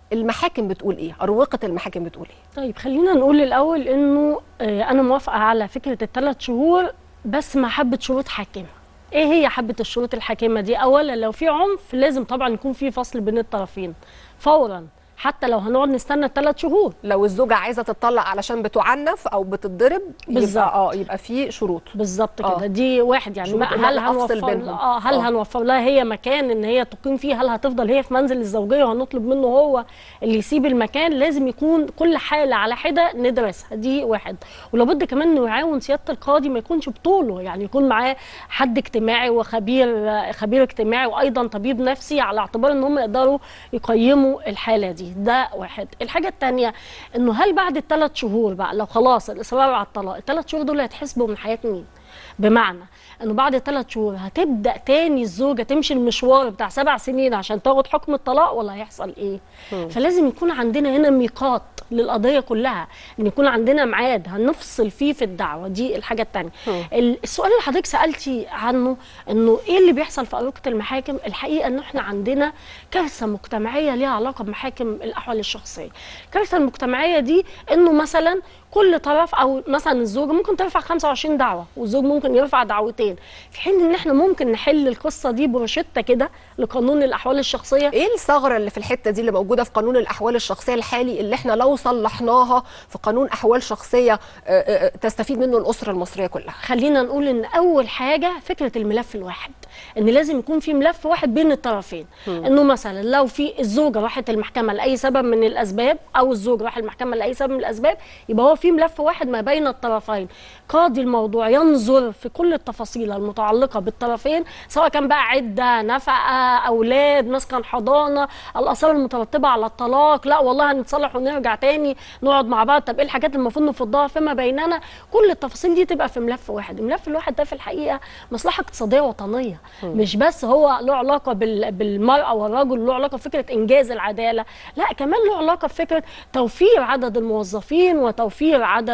المحاكم بتقول ايه؟ اروقه المحاكم بتقول ايه؟ طيب خلينا نقول الاول انه آه انا موافقه على فكره الثلاث شهور بس مع حبه شروط حاكمه. ايه هي حبه الشروط الحاكمه دي؟ اولا لو في عنف لازم طبعا يكون في فصل بين الطرفين فورا، حتى لو هنقعد نستنى الثلاث شهور. لو الزوجه عايزه تطلق علشان بتعنف او بتتضرب بالظبط اه يبقى في شروط بالظبط كده. دي واحد يعني ما هل هنوفر اه هل أوه. هنوفر لها هي مكان ان هي تقيم فيه؟ هل هتفضل هي في منزل الزوجيه وهنطلب منه هو اللي يسيب المكان؟ لازم يكون كل حاله على حده ندرسها، دي واحد. ولابد كمان انه يعاون سياده القاضي، ما يكونش بطوله، يعني يكون معاه حد اجتماعي وخبير خبير اجتماعي وايضا طبيب نفسي على اعتبار ان هم يقدروا يقيموا الحاله دي. ده واحد. الحاجه الثانيه انه هل بعد الثلاث شهور بقى لو خلاص الاصرار على الطلاق، الثلاث شهور دول هيتحسبوا من حياه مين؟ بمعنى انه بعد الثلاث شهور هتبدا تاني الزوجه تمشي المشوار بتاع سبع سنين عشان تاخد حكم الطلاق ولا هيحصل ايه؟ م. فلازم يكون عندنا هنا ميقات للقضيه كلها، ان يكون عندنا ميعاد هنفصل فيه في الدعوه. دي الحاجه الثانيه. السؤال اللي حضرتك سالتي عنه انه ايه اللي بيحصل في اروقه المحاكم، الحقيقه انه احنا عندنا كارثه مجتمعيه ليها علاقه بمحاكم الاحوال الشخصيه. الكارثه المجتمعيه دي انه مثلا كل طرف او مثلا الزوجه ممكن ترفع خمسة وعشرين دعوه والزوج ممكن يرفع دعوتين، في حين ان احنا ممكن نحل القصه دي بروشته كده لقانون الاحوال الشخصيه. ايه الثغره اللي في الحته دي اللي موجوده في قانون الاحوال الشخصيه الحالي اللي احنا لو صلحناها في قانون احوال شخصيه تستفيد منه الاسره المصريه كلها؟ خلينا نقول ان اول حاجه فكره الملف الواحد، ان لازم يكون في ملف واحد بين الطرفين. م. انه مثلا لو في الزوجه راحت المحكمه لاي سبب من الاسباب او الزوج راح المحكمه لاي سبب من الاسباب، يبقى هو في ملف واحد ما بين الطرفين. قاضي الموضوع ينظر في كل التفاصيل المتعلقه بالطرفين، سواء كان بقى عده، نفقه، اولاد، مسكن حضانه، الاثار المترتبه على الطلاق، لا والله هنتصالح ونرجع تاني نقعد مع بعض، طب ايه الحاجات المفروض نفضها فيما بيننا، كل التفاصيل دي تبقى في ملف واحد. الملف الواحد ده في الحقيقه مصلحه اقتصاديه وطنيه، م. مش بس هو له علاقه بالمراه والرجل، له علاقه بفكره انجاز العداله، لا كمان له علاقه بفكره توفير عدد الموظفين وتوفير عدد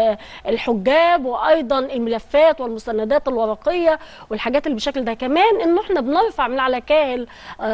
الحجاب وايضا الملفات والمستندات الورقيه والحاجات اللي بالشكل ده. كمان انه احنا بنرفع من على كاهل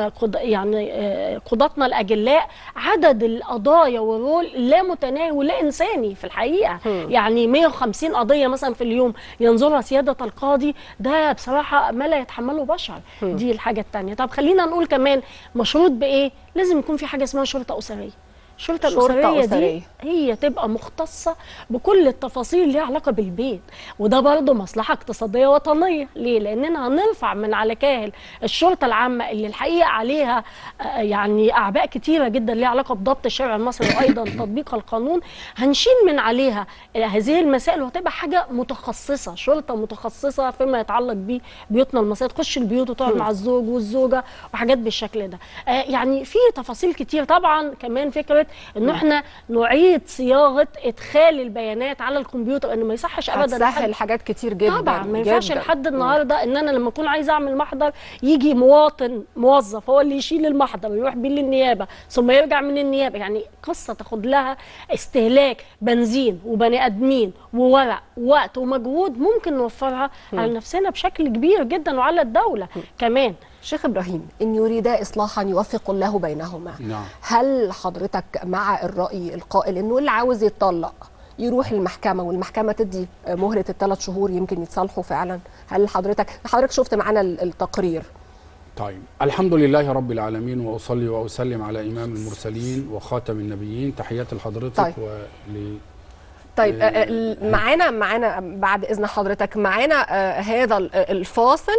يعني قضاتنا الاجلاء عدد القضايا والرول لا متناهي ولا انساني في الحقيقه. م. يعني مئة وخمسين قضيه مثلا في اليوم ينظرها سياده القاضي، ده بصراحه ما لا يتحمله بشر. م. دي الحاجه الثانيه. طب خلينا نقول كمان مشروط بايه؟ لازم يكون في حاجه اسمها شرطه اسريه. الشرطه الاسريه دي هي تبقى مختصه بكل التفاصيل اللي ليها علاقه بالبيت، وده برضه مصلحه اقتصاديه وطنيه. ليه؟ لاننا هنرفع من على كاهل الشرطه العامه اللي الحقيقه عليها يعني اعباء كتيره جدا ليها علاقه بضبط الشارع المصري وايضا تطبيق القانون، هنشيل من عليها هذه المسائل وهتبقى حاجه متخصصه، شرطه متخصصه فيما يتعلق ببيوتنا المصريه، تخش البيوت وتقعد مع الزوج والزوجه وحاجات بالشكل ده. يعني في تفاصيل كتير. طبعا كمان فكره انه احنا نعيد صياغه ادخال البيانات على الكمبيوتر، انه ما يصحش ابدا هتسهل حاجات كتير جدا. طبعا ما ينفعش لحد النهارده ان انا لما اكون عايزه اعمل محضر يجي مواطن موظف هو اللي يشيل المحضر ويروح بيه للنيابه ثم يرجع من النيابه، يعني قصه تاخد لها استهلاك بنزين وبني ادمين وورق ووقت ومجهود ممكن نوفرها م. على نفسنا بشكل كبير جدا وعلى الدوله م. كمان. شيخ إبراهيم، إن يريدا إصلاحا يوفق الله بينهما. نعم. هل حضرتك مع الرأي القائل إنه اللي عاوز يتطلق يروح المحكمة والمحكمة تدي مهلة الثلاث شهور يمكن يتصالحوا فعلا؟ هل حضرتك حضرتك شفت معانا التقرير؟ طيب، الحمد لله رب العالمين، وأصلي وأسلم على إمام المرسلين وخاتم النبيين. تحياتي لحضرتك. طيب. ول طيب معانا معانا بعد اذن حضرتك معانا هذا الفاصل.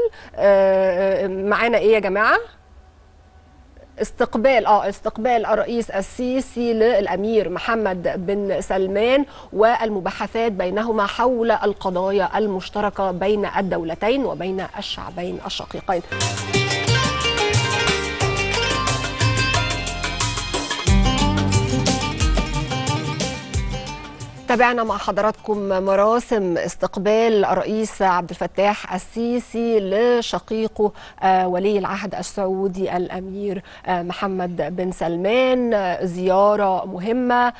معانا ايه يا جماعه؟ استقبال اه استقبال الرئيس السيسي للامير محمد بن سلمان والمباحثات بينهما حول القضايا المشتركه بين الدولتين وبين الشعبين الشقيقين. تابعنا مع حضراتكم مراسم استقبال الرئيس عبد الفتاح السيسي لشقيقه ولي العهد السعودي الأمير محمد بن سلمان. زيارة مهمة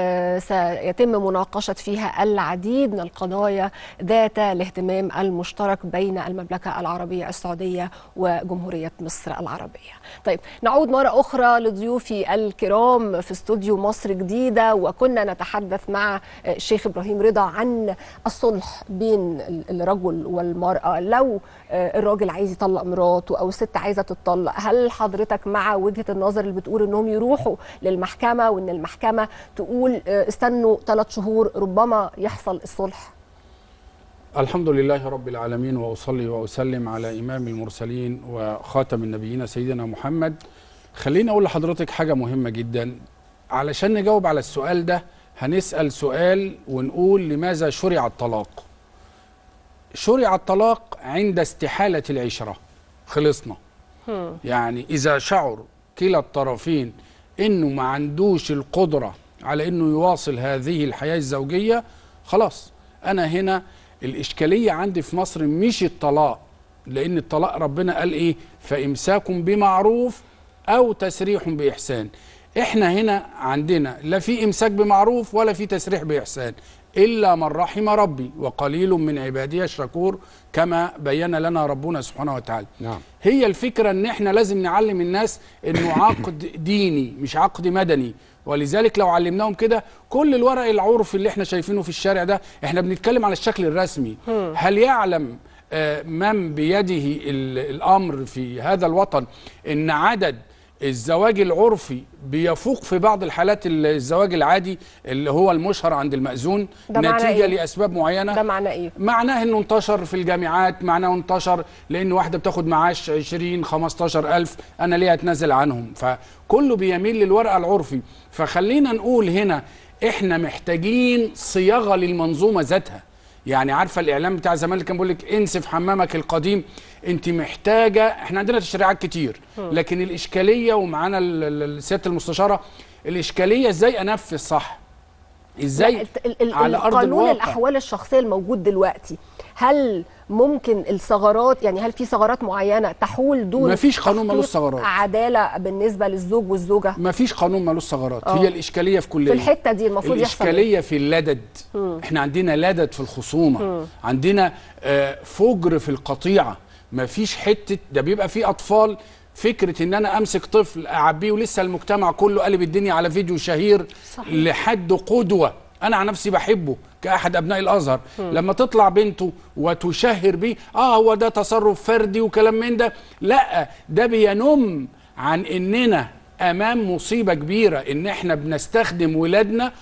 سيتم مناقشة فيها العديد من القضايا ذات الاهتمام المشترك بين المملكة العربية السعودية وجمهورية مصر العربية. طيب نعود مرة أخرى لضيوفي الكرام في استوديو مصر جديدة، وكنا نتحدث مع الشيخ إبراهيم رضا عن الصلح بين الرجل والمرأة. لو الراجل عايز يطلق مراته أو الست عايزة تطلق، هل حضرتك مع وجهة النظر اللي بتقول إنهم يروحوا للمحكمة وإن المحكمة تقول استنوا ثلاث شهور ربما يحصل الصلح؟ الحمد لله رب العالمين، وأصلي وأسلم على إمام المرسلين وخاتم النبيين سيدنا محمد. خليني أقول لحضرتك حاجة مهمة جدا. علشان نجاوب على السؤال ده هنسأل سؤال ونقول لماذا شرع الطلاق؟ شرع الطلاق عند استحالة العشرة. خلصنا. يعني إذا شعر كلا الطرفين إنه ما عندوش القدرة على إنه يواصل هذه الحياة الزوجية، خلاص. أنا هنا الإشكالية عندي في مصر مش الطلاق، لأن الطلاق ربنا قال إيه؟ فإمساكم بمعروف أو تسريح بإحسان. إحنا هنا عندنا لا في إمساك بمعروف ولا في تسريح بإحسان، إلا من رحم ربي وقليل من عبادي الشكور، كما بين لنا ربنا سبحانه وتعالى. نعم. هي الفكرة إن إحنا لازم نعلم الناس إنه عقد ديني مش عقد مدني، ولذلك لو علمناهم كده كل الورق العرفي اللي احنا شايفينه في الشارع ده احنا بنتكلم على الشكل الرسمي. هل يعلم من بيده الأمر في هذا الوطن إن عدد الزواج العرفي بيفوق في بعض الحالات الزواج العادي اللي هو المشهر عند المأذون نتيجة إيه؟ لأسباب معينة. ده معناه إيه؟ معناه إنه انتشر في الجامعات، معناه انتشر لأن واحدة بتاخد معاش عشرين خمستاشر ألف، أنا ليه أتنازل عنهم؟ فكله بيميل للورقة العرفي. فخلينا نقول هنا إحنا محتاجين صياغة للمنظومة ذاتها. يعني عارفه الاعلام بتاع زمان اللي كان بيقول لك انسف حمامك القديم؟ انت محتاجه، احنا عندنا تشريعات كتير لكن الاشكاليه، ومعانا سياده المستشاره، الاشكاليه ازاي انفذ صح؟ ازاي على ارض الواقع؟ قانون الاحوال الشخصيه الموجود دلوقتي، هل ممكن الثغرات، يعني هل في ثغرات معينه تحول دون مفيش قانون ملوش ثغرات، عداله بالنسبه للزوج والزوجه؟ مفيش قانون ملوش ثغرات. هي الاشكاليه في كل في الحته دي المفروض يحصل الاشكاليه في اللدد. مم. احنا عندنا لدد في الخصومه. مم. عندنا آه فجر في القطيعه. مفيش حته، ده بيبقى في اطفال فكره ان انا امسك طفل اعبيه ولسه المجتمع كله قلب الدنيا على فيديو شهير. صحيح. لحد قدوه انا عن نفسي بحبه كاحد ابناء الازهر. م. لما تطلع بنته وتشهر بيه اه هو ده تصرف فردي وكلام من ده، لا، ده بينم عن اننا امام مصيبه كبيره، ان احنا بنستخدم ولادنا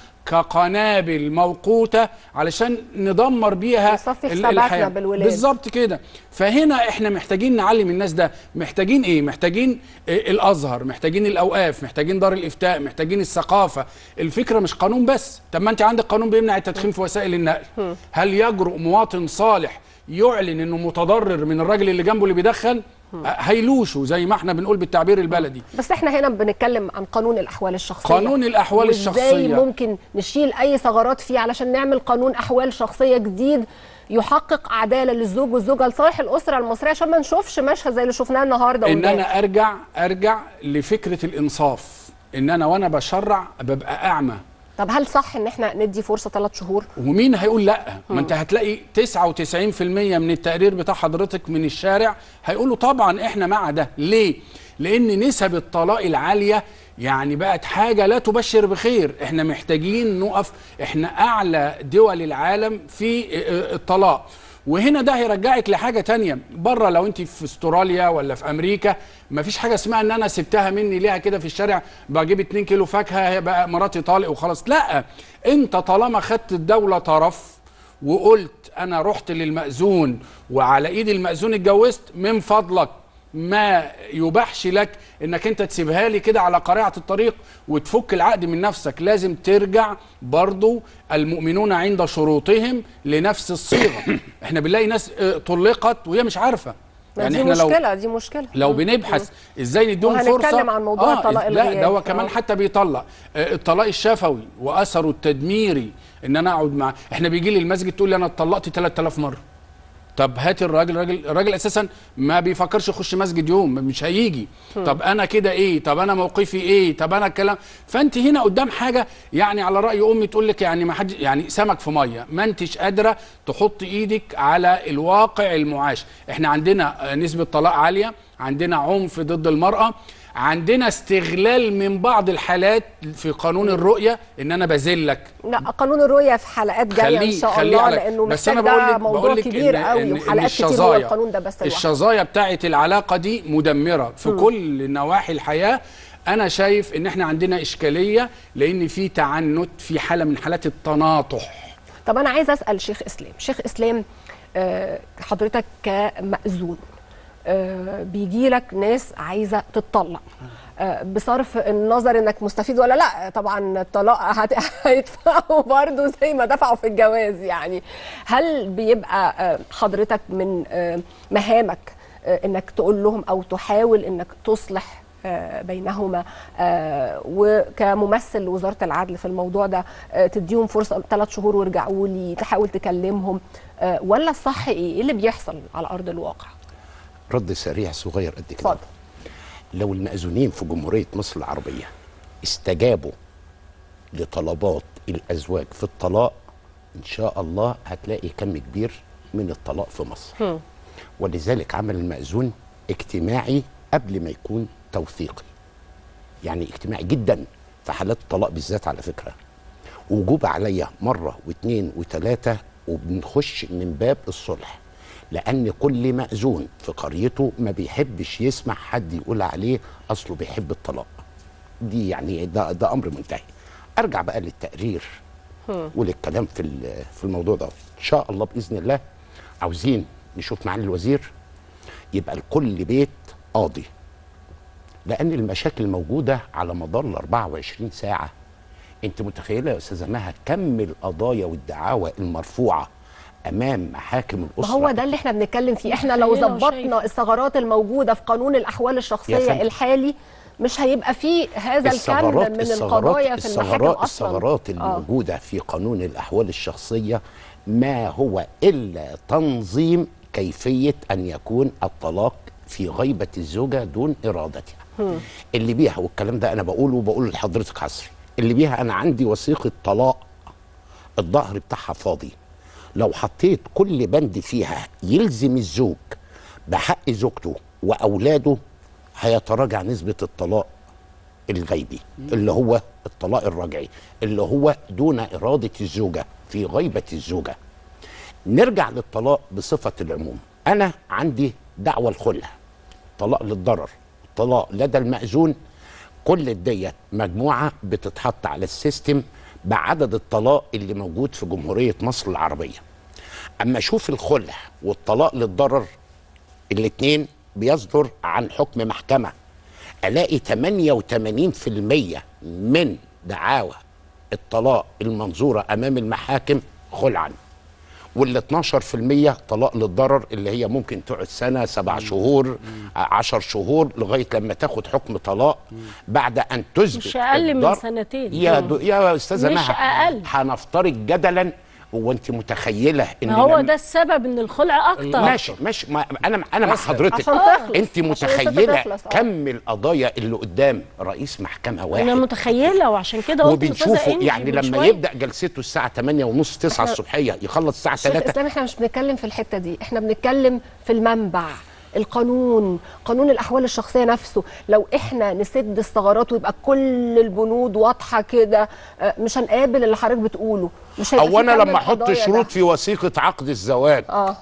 كقنابل موقوته علشان ندمر بيها الحياه بالظبط كده. فهنا احنا محتاجين نعلم الناس ده. محتاجين ايه؟ محتاجين إيه؟ الازهر، محتاجين الاوقاف، محتاجين دار الافتاء، محتاجين الثقافه. الفكره مش قانون بس. طب ما انت عندك قانون بيمنع التدخين في وسائل النقل. هل يجرؤ مواطن صالح يعلن انه متضرر من الراجل اللي جنبه اللي بيدخن؟ هيلوشوا زي ما احنا بنقول بالتعبير البلدي. بس احنا هنا بنتكلم عن قانون الاحوال الشخصيه. قانون الاحوال الشخصيه ازاي ممكن نشيل اي ثغرات فيه علشان نعمل قانون احوال شخصيه جديد يحقق عداله للزوج والزوجه لصالح الاسره المصريه، عشان ما نشوفش مشهد زي اللي شفناه النهارده. ان انا ارجع ارجع لفكره الانصاف، ان انا وانا بشرع ببقى اعمى. طب هل صح ان احنا ندي فرصه ثلاث شهور؟ ومين هيقول لا؟ ما انت هتلاقي تسعة وتسعين في المية من التقرير بتاع حضرتك من الشارع هيقولوا طبعا احنا مع ده. ليه؟ لان نسب الطلاق العاليه يعني بقت حاجه لا تبشر بخير. احنا محتاجين نقف، احنا اعلى دول العالم في الطلاق. وهنا ده هيرجعك لحاجه تانية. بره لو انت في استراليا ولا في امريكا مفيش حاجه اسمها ان انا سبتها مني ليها كده في الشارع بجيب اتنين كيلو فاكهه بقى مراتي طالق وخلاص. لا، انت طالما خدت الدوله طرف وقلت انا رحت للمأذون وعلى ايد المأذون اتجوزت، من فضلك ما يباحش لك انك انت تسيبها لي كده على قريعه الطريق وتفك العقد من نفسك. لازم ترجع برضو المؤمنون عند شروطهم لنفس الصيغه. احنا بنلاقي ناس طلقت وهي مش عارفه، يعني دي احنا مشكله لو دي مشكله لو بنبحث ازاي نديهم فرصه وهنتكلم عن موضوع الطلاق الغياب. لا ده هو كمان حتى بيطلق آه الطلاق الشفوي واثره التدميري، ان انا اقعد مع احنا بيجي لي المسجد تقول لي انا اتطلقت ثلاثة آلاف مره. طب هات الراجل، الراجل الراجل اساسا ما بيفكرش يخش مسجد يوم، مش هيجي. طب انا كده ايه؟ طب انا موقفي ايه؟ طب انا الكلام. فانت هنا قدام حاجه يعني على راي امي تقول لك يعني ما حد يعني سمك في ميه، ما انتش قادره تحط ايدك على الواقع المعاش. احنا عندنا نسبه طلاق عاليه، عندنا عنف ضد المراه، عندنا استغلال من بعض الحالات في قانون الرؤيه ان انا بذلك. لا قانون الرؤيه في حلقات جايه ان شاء الله، لانه بس انا بقول بقول لك موضوع بقول لك كبير إن قوي إن وحلقات إن كتير هو القانون ده بس لوحده. الشظايا بتاعه العلاقه دي مدمره في م. كل نواحي الحياه. انا شايف ان احنا عندنا اشكاليه لان في تعنت، في حاله من حالات التناطح. طب انا عايز اسال شيخ اسلام، شيخ اسلام آه حضرتك كمأذون آه بيجي لك ناس عايزه تتطلق آه بصرف النظر انك مستفيد ولا لا، طبعا الطلاق هيدفعوا برضه زي ما دفعوا في الجواز يعني. هل بيبقى آه حضرتك من آه مهامك آه انك تقول لهم او تحاول انك تصلح آه بينهما آه وكممثل لوزاره العدل في الموضوع ده آه تديهم فرصه ثلاث شهور وارجعوا لي، تحاول تكلمهم آه ولا الصح ايه؟ ايه اللي بيحصل على ارض الواقع؟ رد سريع صغير قد كده. لو المأذونين في جمهورية مصر العربية استجابوا لطلبات الأزواج في الطلاق إن شاء الله هتلاقي كم كبير من الطلاق في مصر. م. ولذلك عمل المأذون اجتماعي قبل ما يكون توثيقي. يعني اجتماعي جدا في حالات الطلاق بالذات على فكرة. وجوب عليا مرة واثنين وثلاثة وبنخش من باب الصلح. لأن كل مأذون في قريته ما بيحبش يسمع حد يقول عليه أصله بيحب الطلاق. دي يعني ده, ده أمر منتهي. أرجع بقى للتقرير وللكلام في في الموضوع ده. إن شاء الله بإذن الله عاوزين نشوف معالي الوزير يبقى لكل بيت قاضي. لأن المشاكل موجودة على مدار ال أربعة وعشرين ساعة. أنت متخيلة يا أستاذة مها كم القضايا والدعاوى المرفوعة امام محاكم الاسره؟ ما هو ده اللي احنا بنتكلم فيه. احنا لو ظبطنا الثغرات الموجوده في قانون الاحوال الشخصيه الحالي مش هيبقى فيه هذا الكم من القضايا في المحاكم اصلا. الثغرات الموجوده في قانون الاحوال الشخصيه ما هو الا تنظيم كيفيه ان يكون الطلاق في غيبه الزوجه دون ارادتها. هم. اللي بيها، والكلام ده انا بقوله وبقول لحضرتك حصري، اللي بيها انا عندي وثيقه طلاق الظهر بتاعها فاضي. لو حطيت كل بند فيها يلزم الزوج بحق زوجته وأولاده هيتراجع نسبة الطلاق الغيبي اللي هو الطلاق الرجعي اللي هو دون إرادة الزوجة في غيبة الزوجة. نرجع للطلاق بصفة العموم. أنا عندي دعوى الخلع، طلاق للضرر، طلاق لدى المأذون، كل الديت مجموعة بتتحط على السيستم بعدد الطلاق اللي موجود في جمهورية مصر العربية. أما أشوف الخلع والطلاق للضرر الاتنين بيصدر عن حكم محكمة، ألاقي ثمانية وثمانين بالمئة من دعاوى الطلاق المنظورة أمام المحاكم خلعا، وال اثناشر بالمئة طلاق للضرر اللي هي ممكن تقعد سنة، سبع شهور، عشر شهور لغاية لما تاخد حكم طلاق بعد أن تثبت مش أقل من سنتين. يا دو يا أستاذة مش مها أقل. هنفترض جدلا وانت متخيله ان هو ده السبب ان الخلع اكتر. ماشي ماشي ما انا انا مع حضرتك. انت متخيله كم القضايا اللي قدام رئيس محكمه واحد؟ انا متخيله وعشان كده قلت وبنشوفه يعني لما شوية. يبدا جلسته الساعه ثمانية ونص تسعة الصبحيه يخلص الساعه ثلاثة. اسلام احنا مش بنتكلم في الحته دي، احنا بنتكلم في المنبع، القانون، قانون الاحوال الشخصيه نفسه. لو احنا نسد الثغرات ويبقى كل البنود واضحه كده مش هنقابل اللي حضرتك بتقوله. مش هيبقى او انا لما احط شروط في وثيقه عقد الزواج اه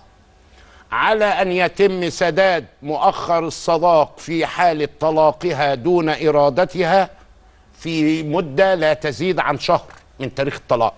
على ان يتم سداد مؤخر الصداق في حاله طلاقها دون ارادتها في مده لا تزيد عن شهر من تاريخ الطلاق.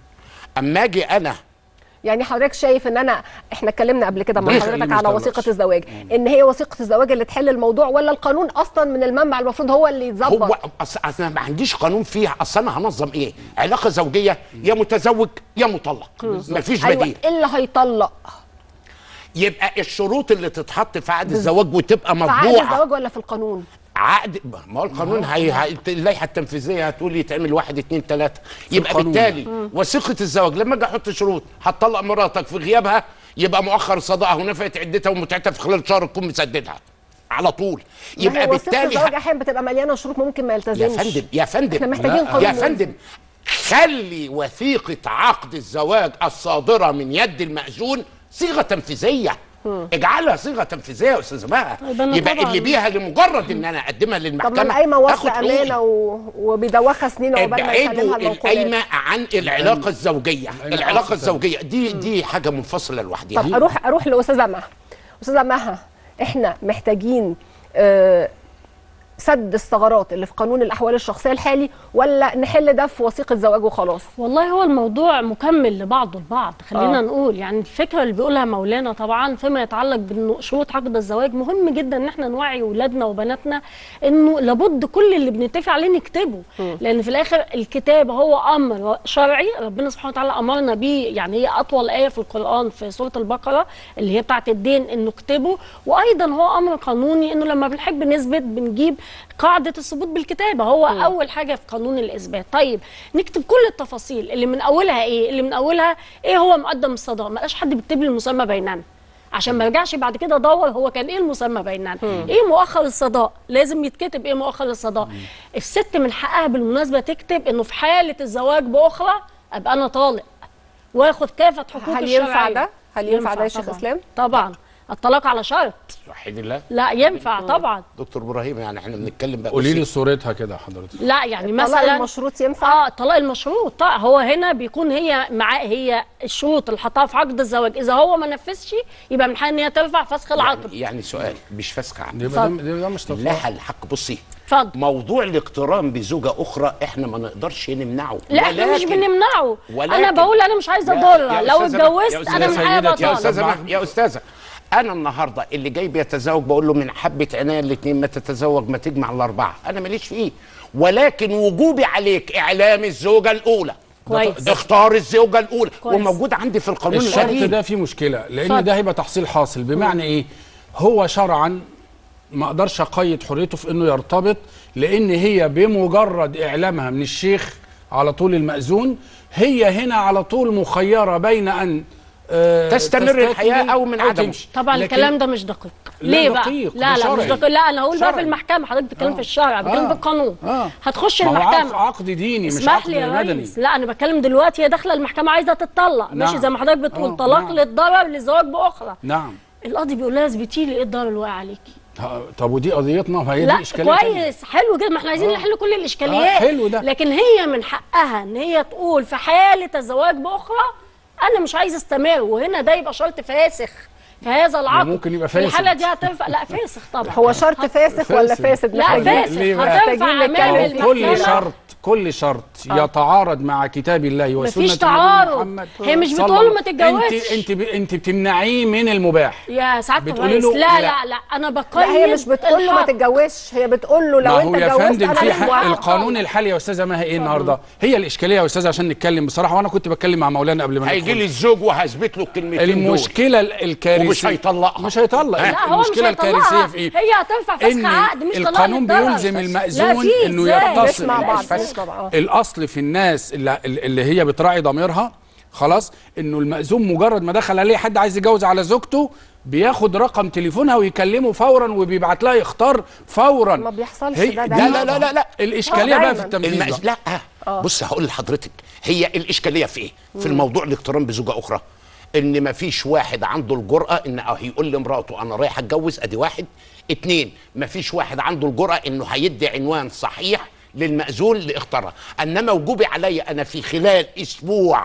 اما اجي انا يعني حضرتك شايف ان انا احنا اتكلمنا قبل كده مع حضرتك على وثيقه الزواج ان هي وثيقه الزواج اللي تحل الموضوع ولا القانون اصلا من المنبع المفروض هو اللي يتظبط؟ هو اصل انا ما عنديش قانون فيها. اصل انا هنظم ايه؟ علاقه زوجيه يا متزوج يا مطلق، مفيش بديل. ايوه اللي هيطلق يبقى الشروط اللي تتحط في عقد الزواج وتبقى في عقد مطبوعه. الزواج ولا في القانون؟ عقد، ما هو القانون هي هي- اللائحه التنفيذيه هتقول يتعمل واحد اتنين تلاته، يبقى بالتالي مم. وثيقه الزواج لما اجي احط شروط هتطلق مراتك في غيابها يبقى مؤخر صداقها ونفقت عدتها ومتعتها في خلال شهر تكون مسددها على طول. يبقى يبقى بالتالي بالتالي الزواج احيانا بتبقى مليانه شروط ممكن ما يا يلتزمش. فندم يا فندم احنا محتاجين قانون يا فندم خلي وثيقه عقد الزواج الصادره من يد المأذون صيغه تنفيذيه. اجعلها صيغه تنفيذيه يا استاذ مها، أنا يبقى طبعاً. اللي بيها لمجرد ان انا اقدمها طب ما للمحكمه القايمه وصل آخد حقوقي. امانه و... وبيدوخها سنين عقبال ما يسلمها ابعدوا المنقولات. القايمه عن العلاقه الزوجيه، العلاقه أصلاً. الزوجيه دي دي حاجه منفصله لوحدها. طب اروح اروح لاستاذه مها. استاذه مها، احنا محتاجين آه سد الثغرات اللي في قانون الاحوال الشخصيه الحالي ولا نحل ده في وثيقه زواج وخلاص؟ والله هو الموضوع مكمل لبعضه البعض، خلينا آه. آه. نقول يعني الفكره اللي بيقولها مولانا طبعا فيما يتعلق بشروط عقد الزواج مهم جدا ان احنا نوعي اولادنا وبناتنا انه لابد كل اللي بنتفق عليه نكتبه، م. لان في الاخر الكتاب هو امر شرعي ربنا سبحانه وتعالى امرنا بيه، يعني هي اطول ايه في القران في سوره البقره اللي هي بتاعه الدين انه نكتبه، وايضا هو امر قانوني انه لما بنحب نثبت بنجيب قاعدة الثبوت بالكتابة، هو م. أول حاجة في قانون الإثبات. طيب نكتب كل التفاصيل اللي من أولها إيه؟ اللي من أولها إيه هو مقدم الصداق، ما بقاش حد بيكتب لي المسمى بيننا عشان ما ارجعش بعد كده ادور هو كان ايه المسمى بيننا، ايه مؤخر الصداق، لازم يتكتب ايه مؤخر الصداق. الست من حقها بالمناسبة تكتب انه في حالة الزواج بأخرى ابقى انا طالق واخد كافة حقوق هل الشرعية. ينفع ده؟ هل ينفع ده يا شيخ طبعاً. اسلام؟ طبعا الطلاق على شرط. وحيد الله. لا ينفع طبعا. دكتور ابراهيم يعني احنا بنتكلم بقى قولي لي صورتها كده حضرتك. لا يعني الطلاق مثلا المشروط ينفع؟ اه الطلاق المشروط طيب هو هنا بيكون هي معاه هي الشروط اللي حطها في عقد الزواج، اذا هو ما نفذش يبقى من حقها ان هي ترفع فسخ العقد. يعني, يعني سؤال مش فسخ عقد، يبقى ده ده مش طلاق. لها الحق. بصي اتفضل. موضوع الاقتران بزوجه اخرى احنا ما نقدرش نمنعه، لا احنا مش بنمنعه، ولكن انا بقول انا مش عايزه اضرها، لو اتجوزت انا من حقي ابقى يا استاذه طالق. يا استاذه انا النهارده اللي جاي بيتزوج بقول له من حبه عناية الاثنين ما تتزوج ما تجمع الاربعه، انا ماليش فيه، ولكن وجوبي عليك اعلام الزوجه الاولى كويس، اختار الزوجه الاولى كويس. وموجود عندي في القانون الشرط القديم. ده فيه مشكله لان فضل. ده هيبقى تحصيل حاصل، بمعنى ايه؟ هو شرعا ما اقدرش اقيد حريته في انه يرتبط، لان هي بمجرد اعلامها من الشيخ على طول المأذون هي هنا على طول مخيره بين ان آه تستمر الحياه او من عدمه. طبعا الكلام ده مش دقيق. ليه بقى؟ دقيق. لا لا مش دقيق، لا انا هقول بقى في شرعي. المحكمه، حضرتك بتتكلم آه. في الشرع، بتتكلم آه. في القانون. آه. هتخش ما هو المحكمه عقد ديني مش اسمح عقد لي يا مدني. ريس، لا انا بتكلم دلوقتي هي داخله المحكمه عايزه تتطلق، نعم. ماشي زي ما حضرتك بتقول آه. طلاق نعم. للضرر للزواج باخرى. نعم. القاضي بيقول لها اثبتي لي ايه الضرر اللي واقع عليكي. طب ودي قضيتنا وهي دي لا اشكاليه كويس حلو جدا، ما احنا عايزين آه. نحل كل الاشكاليات. آه حلو ده. لكن هي من حقها ان هي تقول في حاله الزواج باخرى انا مش عايزه استمر، وهنا ده يبقى شرط فاسخ في هذا العقد. ممكن يبقى في فاسد. الحاله دي هتنفع. لا فاسخ طبعا. هو شرط فاسخ ولا فاسد؟ لا فاسخ هتنفع امام المحكمه. كل شرط كل شرط آه. يتعارض مع كتاب الله وسنه مفيش تعارض، هي مش بتقول له ما تتجوزش. انت انت انت بتمنعيه من المباح يا سعاده بتقولي الرئيس. له لا لا. لا لا انا بقيم. لا هي مش بتقول له ما تتجوزش، هي بتقول له لو انت اتجوزت اتجوزت يا فندم في انا القانون الحالي يا استاذه مها ايه النهارده؟ هي الاشكاليه يا استاذه عشان نتكلم بصراحه، وانا كنت بتكلم مع مولانا قبل ما هيجي لي الزوج وهثبت له الكلمتين المشكله الكارثيه ومش هيطلقها مش هيطلق. لا هو المشكله مش هيطلقها. الكارثيه في ايه؟ هي هتنفع فسخ عقد مش طلاق. القانون بيلزم المأذون انه يتصل مع بعض. الاصل في الناس اللي, اللي هي بتراعي ضميرها خلاص انه المأذون مجرد ما دخل عليه حد عايز يتجوز على زوجته بياخد رقم تليفونها ويكلمه فورا وبيبعت لها يختار فورا. ما بيحصلش هي ده. لا لا لا لا لا الاشكاليه بقى في التنفيذ. المأز... لا بص هقول لحضرتك هي الاشكاليه في ايه؟ في الموضوع الاقتران بزوجه اخرى، ان ما فيش واحد عنده الجرأه ان هيقول لمراته انا رايح اتجوز، ادي واحد. اتنين ما فيش واحد عنده الجرأه انه هيدي عنوان صحيح للمأذون لاختارها، انما وجوبي علي انا في خلال اسبوع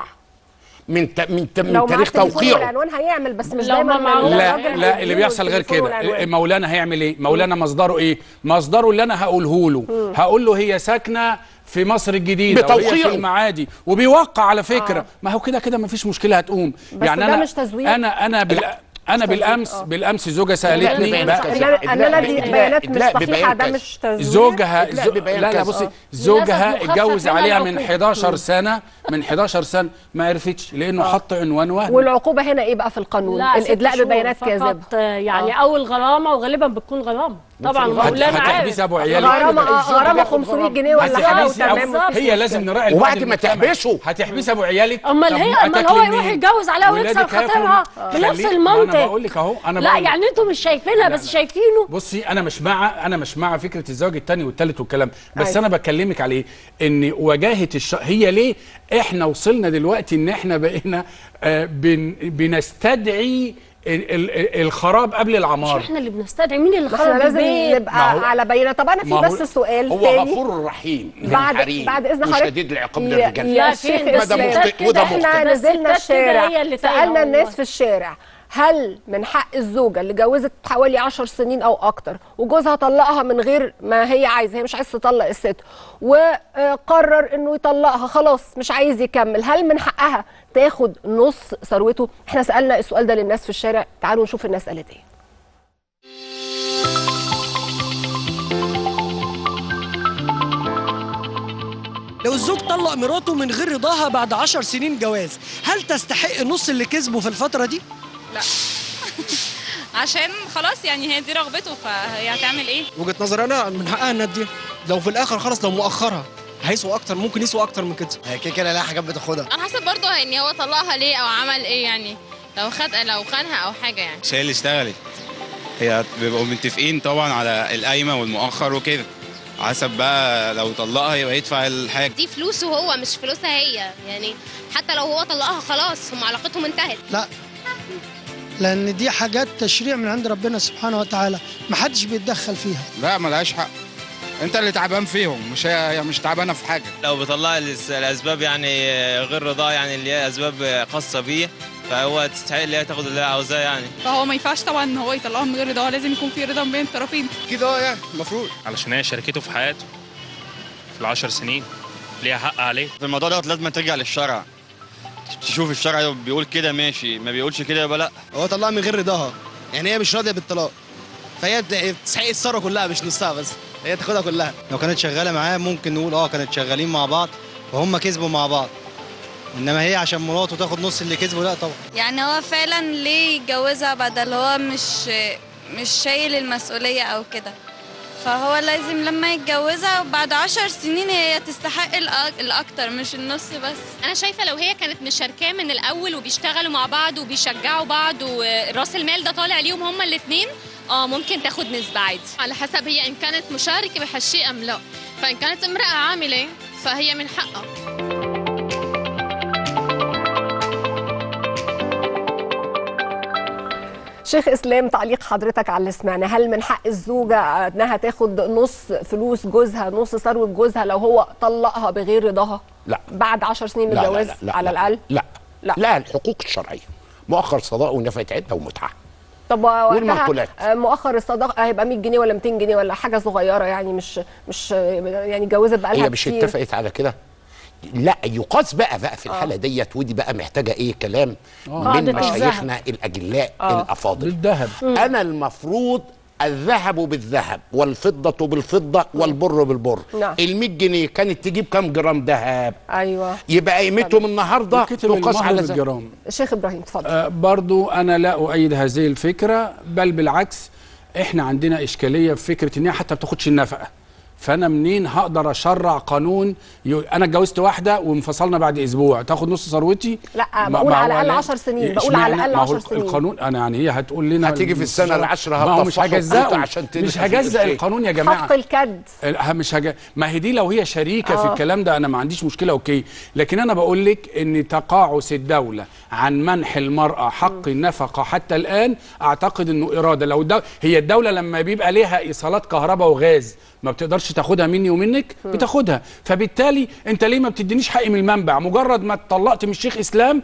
من ت... من, ت... من تاريخ توقيعه العنوان هيعمل، بس مش لو دايما ما لا لا اللي بيحصل غير كده. مولانا هيعمل ايه؟ مولانا مصدره ايه؟ مصدره اللي انا هقوله له، هقول له هي ساكنه في مصر الجديده وهي في المعادي وبيوقع على فكره. آه. ما هو كده كده ما فيش مشكله هتقوم. بس يعني ده أنا مش تزوير. انا انا بال... انا بالامس آه. بالامس زوجة سالتني ان انا دي بيانات مش صحيحه، ده مش تزوير. زوجها زو... لا لا بصي، زوجها اتجوز عليها من حداشر سنة، من حداشر سنة ما عرفتش لانه آه. حط عنوان وهمي. والعقوبه هنا ايه بقى في القانون؟ الادلاء ببيانات كاذبه يعني آه. اول غرامه، وغالبا بتكون غرامه طبعا. مولانا عارف هتحبسي ابو عيالك غرامه غرامه خمسمية جنيه ولا حاجه وتمام. هي لازم نراعي وبعد ما تحبسه هتحبسي ابو عيالك. امال هي امال هو يروح يتجوز عليها ويكسر خاطرها بنفس المنطق. انا بقول لك اهو، انا لا يعني انتوا مش شايفينها بس شايفينه. بصي انا مش مع انا مش مع فكره الزواج الثاني والثالث والكلام، بس أيوة. انا بكلمك على ايه؟ ان وجاهه الش... هي ليه احنا وصلنا دلوقتي ان احنا بقينا آه بن... بنستدعي الخراب قبل العمار. مش احنا اللي بنستدعي، مين اللي خرب لازم البيت؟ نبقى على بينه. طب انا في بس سؤال هو تاني. هو غفور رحيم بعد بعد اذن حضرتك وشديد العقاب للرجال. يا شيخ اسلام، احنا نزلنا الشارع سالنا الناس في الشارع، هل من حق الزوجه اللي جوزت حوالي عشر سنين او اكتر وجوزها طلقها من غير ما هي عايزه، هي مش عايزه تطلق الست وقرر انه يطلقها خلاص مش عايز يكمل، هل من حقها تاخد نص ثروته؟ احنا سالنا السؤال ده للناس في الشارع، تعالوا نشوف الناس قالت ايه. لو الزوج طلق مراته من غير رضاها بعد عشر سنين جواز، هل تستحق النص اللي كسبه في الفترة دي؟ لا عشان خلاص يعني هي دي رغبته، فهي هتعمل ايه؟ وجهة نظري انا من حقها انها تديها، لو في الاخر خلاص لو مؤخرها هيسوى اكتر، ممكن يسوى اكتر من كده. هي كده كده لها حاجات بتاخدها. انا حاسه برضه ان هو طلقها ليه او عمل ايه، يعني لو خد لو خانها او حاجه يعني. مش هي اللي اشتغلت، هي بيبقوا متفقين طبعا على القايمه والمؤخر وكده، حسب بقى لو طلقها يبقى يدفع الحاجه. دي فلوسه هو مش فلوسها هي، يعني حتى لو هو طلقها خلاص هم علاقتهم انتهت. لا، لان دي حاجات تشريع من عند ربنا سبحانه وتعالى، محدش بيتدخل فيها. لا ملهاش حق، انت اللي تعبان فيهم، مش هي مش تعبانه في حاجه. لو بيطلع الاسباب يعني غير رضا، يعني اللي هي اسباب خاصه بيه، فهو تستحق اللي هي تاخد اللي هي عاوزاه يعني. فهو ما ينفعش طبعا ان هو يطلعها من غير رضا، لازم يكون في رضا بين الطرفين كده اه يعني المفروض، علشان هي شاركته في حياته في العشر سنين، ليها حق عليه. في الموضوع دوت لازم ترجع للشرع، تشوف الشرع بيقول كده ماشي، ما بيقولش كده يبقى لا. هو طلقها من غير رضاها، يعني هي مش راضيه بالطلاق، فهي تستحق الثروه كلها مش نصها بس، هي تاخدها كلها. لو كانت شغاله معاه ممكن نقول اه كانت شغالين مع بعض وهم كسبوا مع بعض، انما هي عشان مراته تاخد نص اللي كسبه لا طبعا. يعني هو فعلا ليه يتجوزها بدل هو مش مش شايل المسؤوليه او كده، فهو لازم لما يتجوزها وبعد عشر سنين هي تستحق الاكتر مش النص بس. انا شايفه لو هي كانت مشاركاه من الاول وبيشتغلوا مع بعض وبيشجعوا بعض وراس المال ده طالع ليهم هما الاثنين، اه ممكن تاخد نسبه عادي. على حسب هي ان كانت مشاركه بهالشيء ام لا، فان كانت امراه عامله فهي من حقها. شيخ اسلام، تعليق حضرتك على اللي سمعنا، هل من حق الزوجه انها تاخد نص فلوس جوزها، نص ثروه جوزها لو هو طلقها بغير رضاها؟ لا. بعد عشر سنين من الجواز على الاقل؟ لا. لا لا الحقوق الشرعيه، مؤخر صداق ونفقه عده ومتعه. طب وقتها مؤخر الصداق هيبقى مية جنيه ولا ميتين جنيه ولا حاجه صغيره، يعني مش مش يعني اتجوزت بقى لها هي مش اتفقت على كده؟ لا يقاس بقى بقى في الحاله آه. ديت، ودي بقى محتاجه ايه كلام آه. من مشايخنا الاجلاء آه. الافاضل. بالذهب، انا المفروض الذهب بالذهب والفضه بالفضه والبر بالبر. نعم. ال مية جنيه كانت تجيب كام جرام ذهب؟ ايوه، يبقى قيمتهم النهارده تقاس على الجرام. الشيخ ابراهيم اتفضل. آه برضو انا لا اؤيد هذه الفكره، بل بالعكس احنا عندنا اشكاليه في فكره ان هي حتى ما بتاخدش النفقه. فانا منين هقدر اشرع قانون ي... انا اتجوزت واحده وانفصلنا بعد اسبوع تاخد نص ثروتي؟ لا بقول على الاقل عشر سنين، بقول على الاقل عشر سنين. القانون انا يعني هي هتقول لنا هتيجي في السنه العاشره ما هو مش هجزأه، عشان مش هجزأ القانون يا جماعه. حق الكد مش هج... ما هي دي لو هي شريكه آه. في الكلام ده انا ما عنديش مشكله اوكي، لكن انا بقول لك ان تقاعس الدوله عن منح المراه حق النفقه حتى الان اعتقد انه اراده. لو دو... هي الدوله لما بيبقى ليها ايصالات كهرباء وغاز ما بتقدرش تاخدها مني ومنك، بتاخدها، فبالتالي انت ليه ما بتدينيش حقي من المنبع؟ مجرد ما اتطلقت من الشيخ اسلام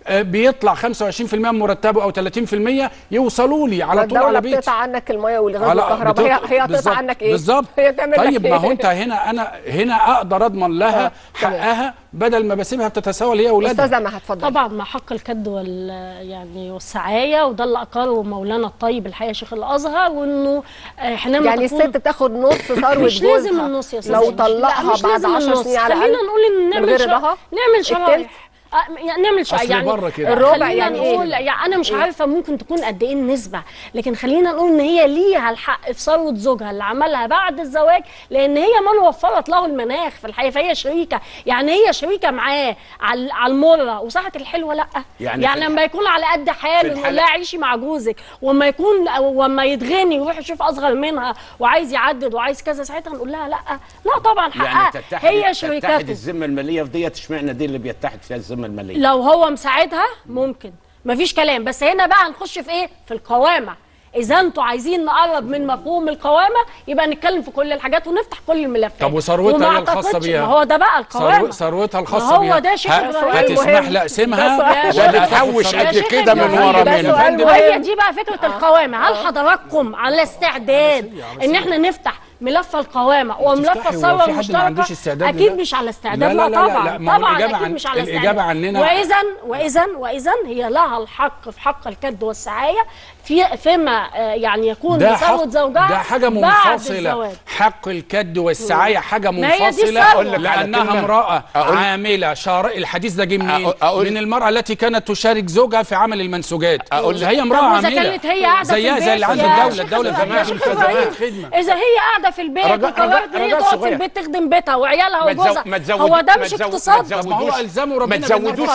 بيطلع خمسة وعشرين في المية من مرتبه او ثلاثين في المية يوصلوا لي على طول على بيتي. الدولة بتقطع عنك الميه والغاز والكهرباء، هي هي تقطع عنك ايه؟ بالظبط. هي تعمل طيب لك ما هو إيه؟ انت هنا انا هنا اقدر اضمن لها آه. حقها بدل ما بسيبها بتتساوى هي واولادها. استاذه ما هتفضل. طبعا مع حق الكد وال يعني والسعايه، وده اللي اقره مولانا الطيب الحقيقه شيخ الازهر، وانه احنا يعني الست تاخد نص ثروه جوزها مش لازم النص يا استاذ، لو طلقها بعد عشر سنين على الاقل. خلينا نقول ان نعمل رضاها نعمل شرايح يعني نعمل شيء يعني الربع يعني ايه؟ يعني انا مش إيه؟ عارفه ممكن تكون قد ايه النسبه، لكن خلينا نقول ان هي ليها الحق في ثروه زوجها اللي عملها بعد الزواج، لان هي من وفرت له المناخ في الحياه، فهي شريكه، يعني هي شريكه معاه على على المره وساعه الحلوه لا. يعني, يعني لما يكون على قد حاله نقول لها عيشي مع جوزك، وما يكون وما يتغني ويروح يشوف اصغر منها وعايز يعدد وعايز كذا، ساعتها نقول لها لا لا طبعا حقها. يعني هي شريكته. تتحد الذمه الماليه في ديت، اشمعنى دي اللي بيتحد فيها الذمه الماليه؟ لو هو مساعدها ممكن مفيش كلام، بس هنا بقى هنخش في ايه؟ في القوامه. اذا انتوا عايزين نقرب من مفهوم القوامه يبقى نتكلم في كل الحاجات ونفتح كل الملفات. طب وثروتها هي الخاصه بيها؟ ما هو ده بقى القوامه. ثروتها الخاصه بيها هو ده شيخ ابراهيم. هتسمح لاقسمها ولا تحوش قد كده من ورا منها؟ وهي دي بقى فكره القوامه. هل حضراتكم على استعداد ان احنا نفتح ملف القوامه وملف الثروه المشتركه؟ اكيد مش على استعداد. لا, لا, لا طبعا لا طبعا اكيد عن مش على استعداد. الاجابه عننا واذا واذا واذا هي لها الحق في حق الكد والسعايه في فيما يعني يكون بثروه زوجها. ده حاجه منفصله. حق الكد والسعايه حاجه منفصله لانها امراه عامله. شارع الحديث ده جه منين؟ من المراه التي كانت تشارك زوجها في عمل المنسوجات. هي امراه عامله زيها زي اللي عند الدوله. الدوله زمان خدمه. اذا هي قاعده في البيت وقررت ان هي تقعد في البيت تخدم بيتها وعيالها وجوزها، هو ده مش اقتصاد؟ ما هو الزموا ربنا. ما تزودوش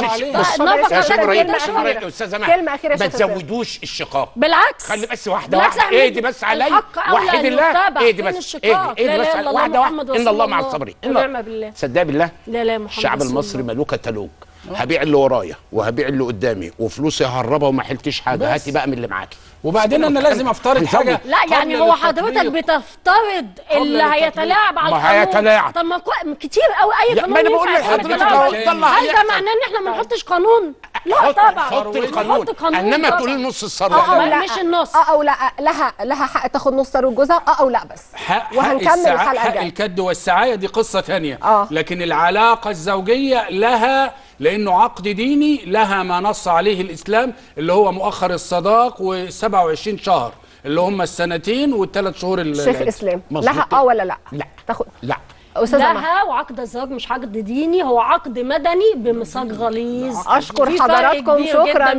كلمه اخيره. ما تزودوش الشقاق. بالعكس خلي بس واحده واحده. ايه دي بس عليا وحد الله. ايه دي بس ايه دي بس واحده واحده. ان الله مع الصابرين. ونعم بالله. صدق بالله. لا لا محمد. الشعب المصري ملوك كتالوج. هبيع اللي ورايا وهبيع اللي قدامي وفلوسي ههربها وما حلتش حاجه. هاتي بقى من اللي معاكي. وبعدين انا لازم افترض حاجه. لا يعني هو حضرتك بتفترض اللي هيتلاعب على القانون. ما هيتلاعب. طب ما كتير قوي اي قانون. ما انا بقول لحضرتك هل ده معناه ان احنا ما نحطش قانون؟ لا طبعا حط القانون. انما تقولي نص الثروه. اه لا مش النص. اه او لا لها لها حق تاخد نص ثروه جوزها. اه او لا بس. وهنكمل الحلقه الجايه. حق الكد والسعايه دي قصه ثانيه. آه. لكن العلاقه الزوجيه لها، لانه عقد ديني، لها ما نص عليه الاسلام اللي هو مؤخر الصداق وسبعة وعشرين شهر اللي هم السنتين والثلاث شهور. شيخ الاسلام لها اه ولا لا؟ لا تاخد لا لها. وعقد الزواج مش عقد ديني، هو عقد مدني بميثاق غليظ. اشكر حضراتكم شكرا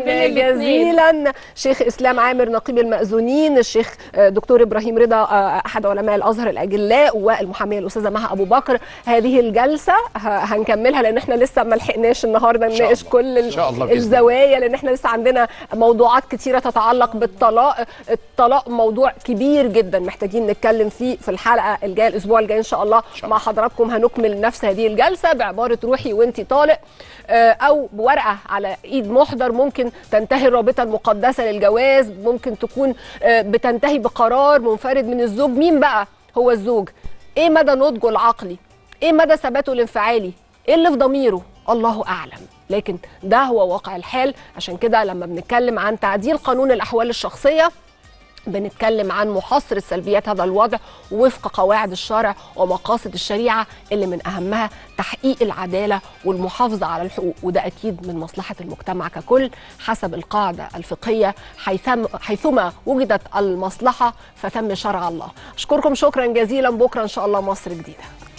جزيلا. شيخ اسلام عامر نقيب المأذونين، الشيخ دكتور ابراهيم رضا احد علماء الازهر الاجلاء، والمحاميه الاستاذه مها ابو بكر. هذه الجلسه هنكملها لان احنا لسه ما لحقناش النهارده نناقش كل الزوايا، لان احنا لسه عندنا موضوعات كثيره تتعلق بالطلاق. الطلاق موضوع كبير جدا محتاجين نتكلم فيه في الحلقه الجايه الاسبوع الجاي ان شاء الله. مع حضراتكم هنكمل نفس هذه الجلسة بعبارة روحي وانتي طالق، أو بورقة على إيد محضر. ممكن تنتهي الرابطة المقدسة للجواز، ممكن تكون بتنتهي بقرار منفرد من الزوج. مين بقى هو الزوج؟ إيه مدى نضجه العقلي؟ إيه مدى ثباته الانفعالي؟ إيه اللي في ضميره؟ الله أعلم. لكن ده هو واقع الحال. عشان كده لما بنتكلم عن تعديل قانون الأحوال الشخصية بنتكلم عن محاصرة سلبيات هذا الوضع وفق قواعد الشرع ومقاصد الشريعة اللي من أهمها تحقيق العدالة والمحافظة على الحقوق، وده أكيد من مصلحة المجتمع ككل حسب القاعدة الفقهية. حيثما وجدت المصلحة فثم شرع الله. أشكركم شكرا جزيلا. بكرة إن شاء الله مصر جديدة.